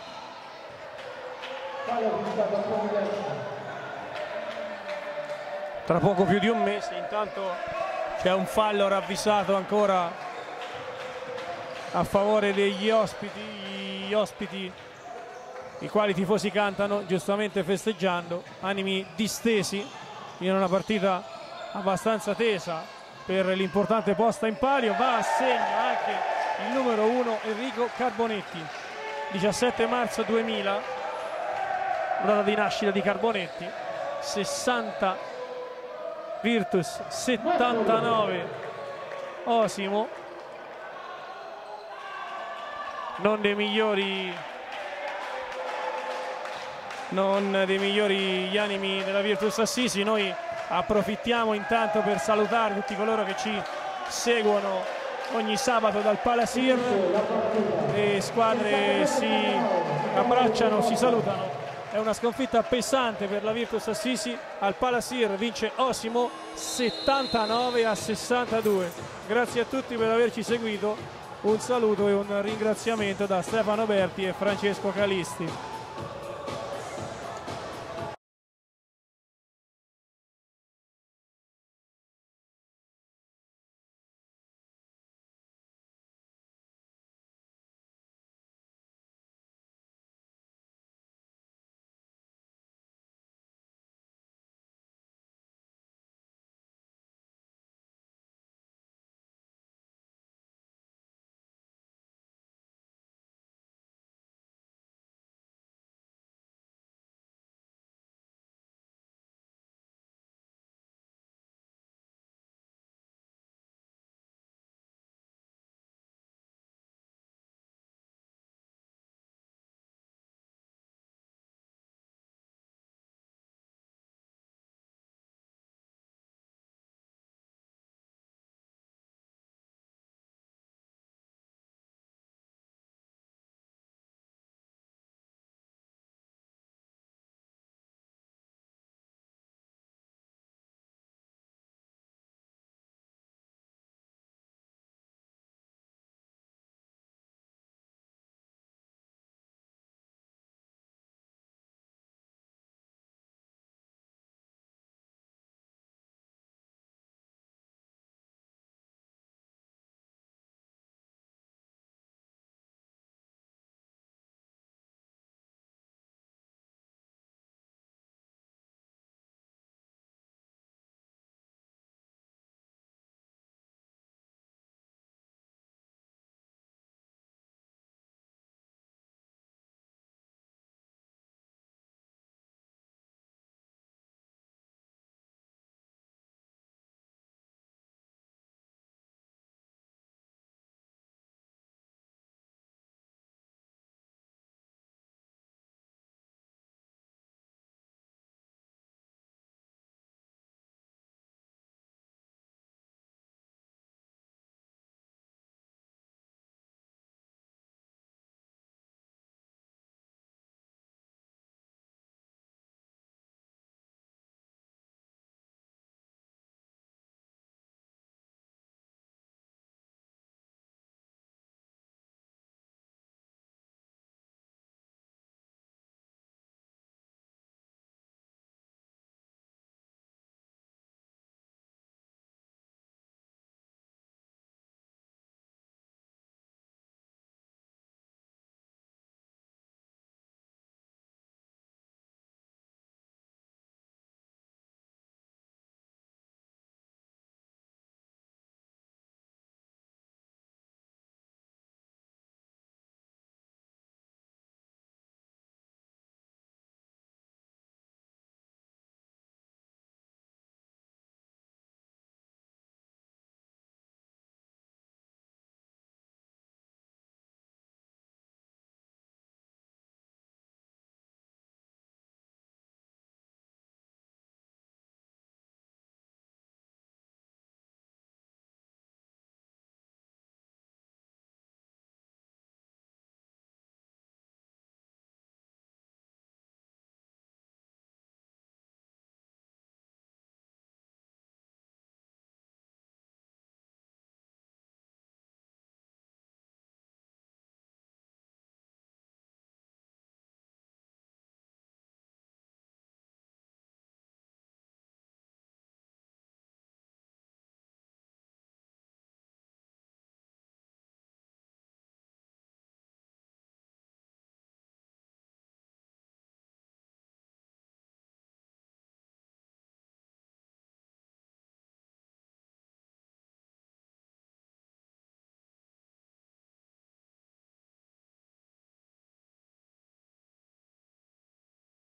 Tra poco più di un mese. Intanto c'è un fallo ravvisato ancora a favore degli ospiti, gli ospiti i quali i tifosi cantano, giustamente festeggiando, animi distesi in una partita abbastanza tesa per l'importante posta in palio. Va a segno anche il numero uno Enrico Carbonetti, diciassette marzo duemila, data di nascita di Carbonetti. Sessanta Virtus, settantanove Osimo. Non dei migliori non dei migliori gli animi della Virtus Assisi. Noi approfittiamo intanto per salutare tutti coloro che ci seguono ogni sabato dal Palasir. Le squadre si abbracciano, si salutano. È una sconfitta pesante per la Virtus Assisi. Al Palasir vince Osimo settantanove a sessantadue. Grazie a tutti per averci seguito. Un saluto e un ringraziamento da Stefano Berti e Francesco Calisti.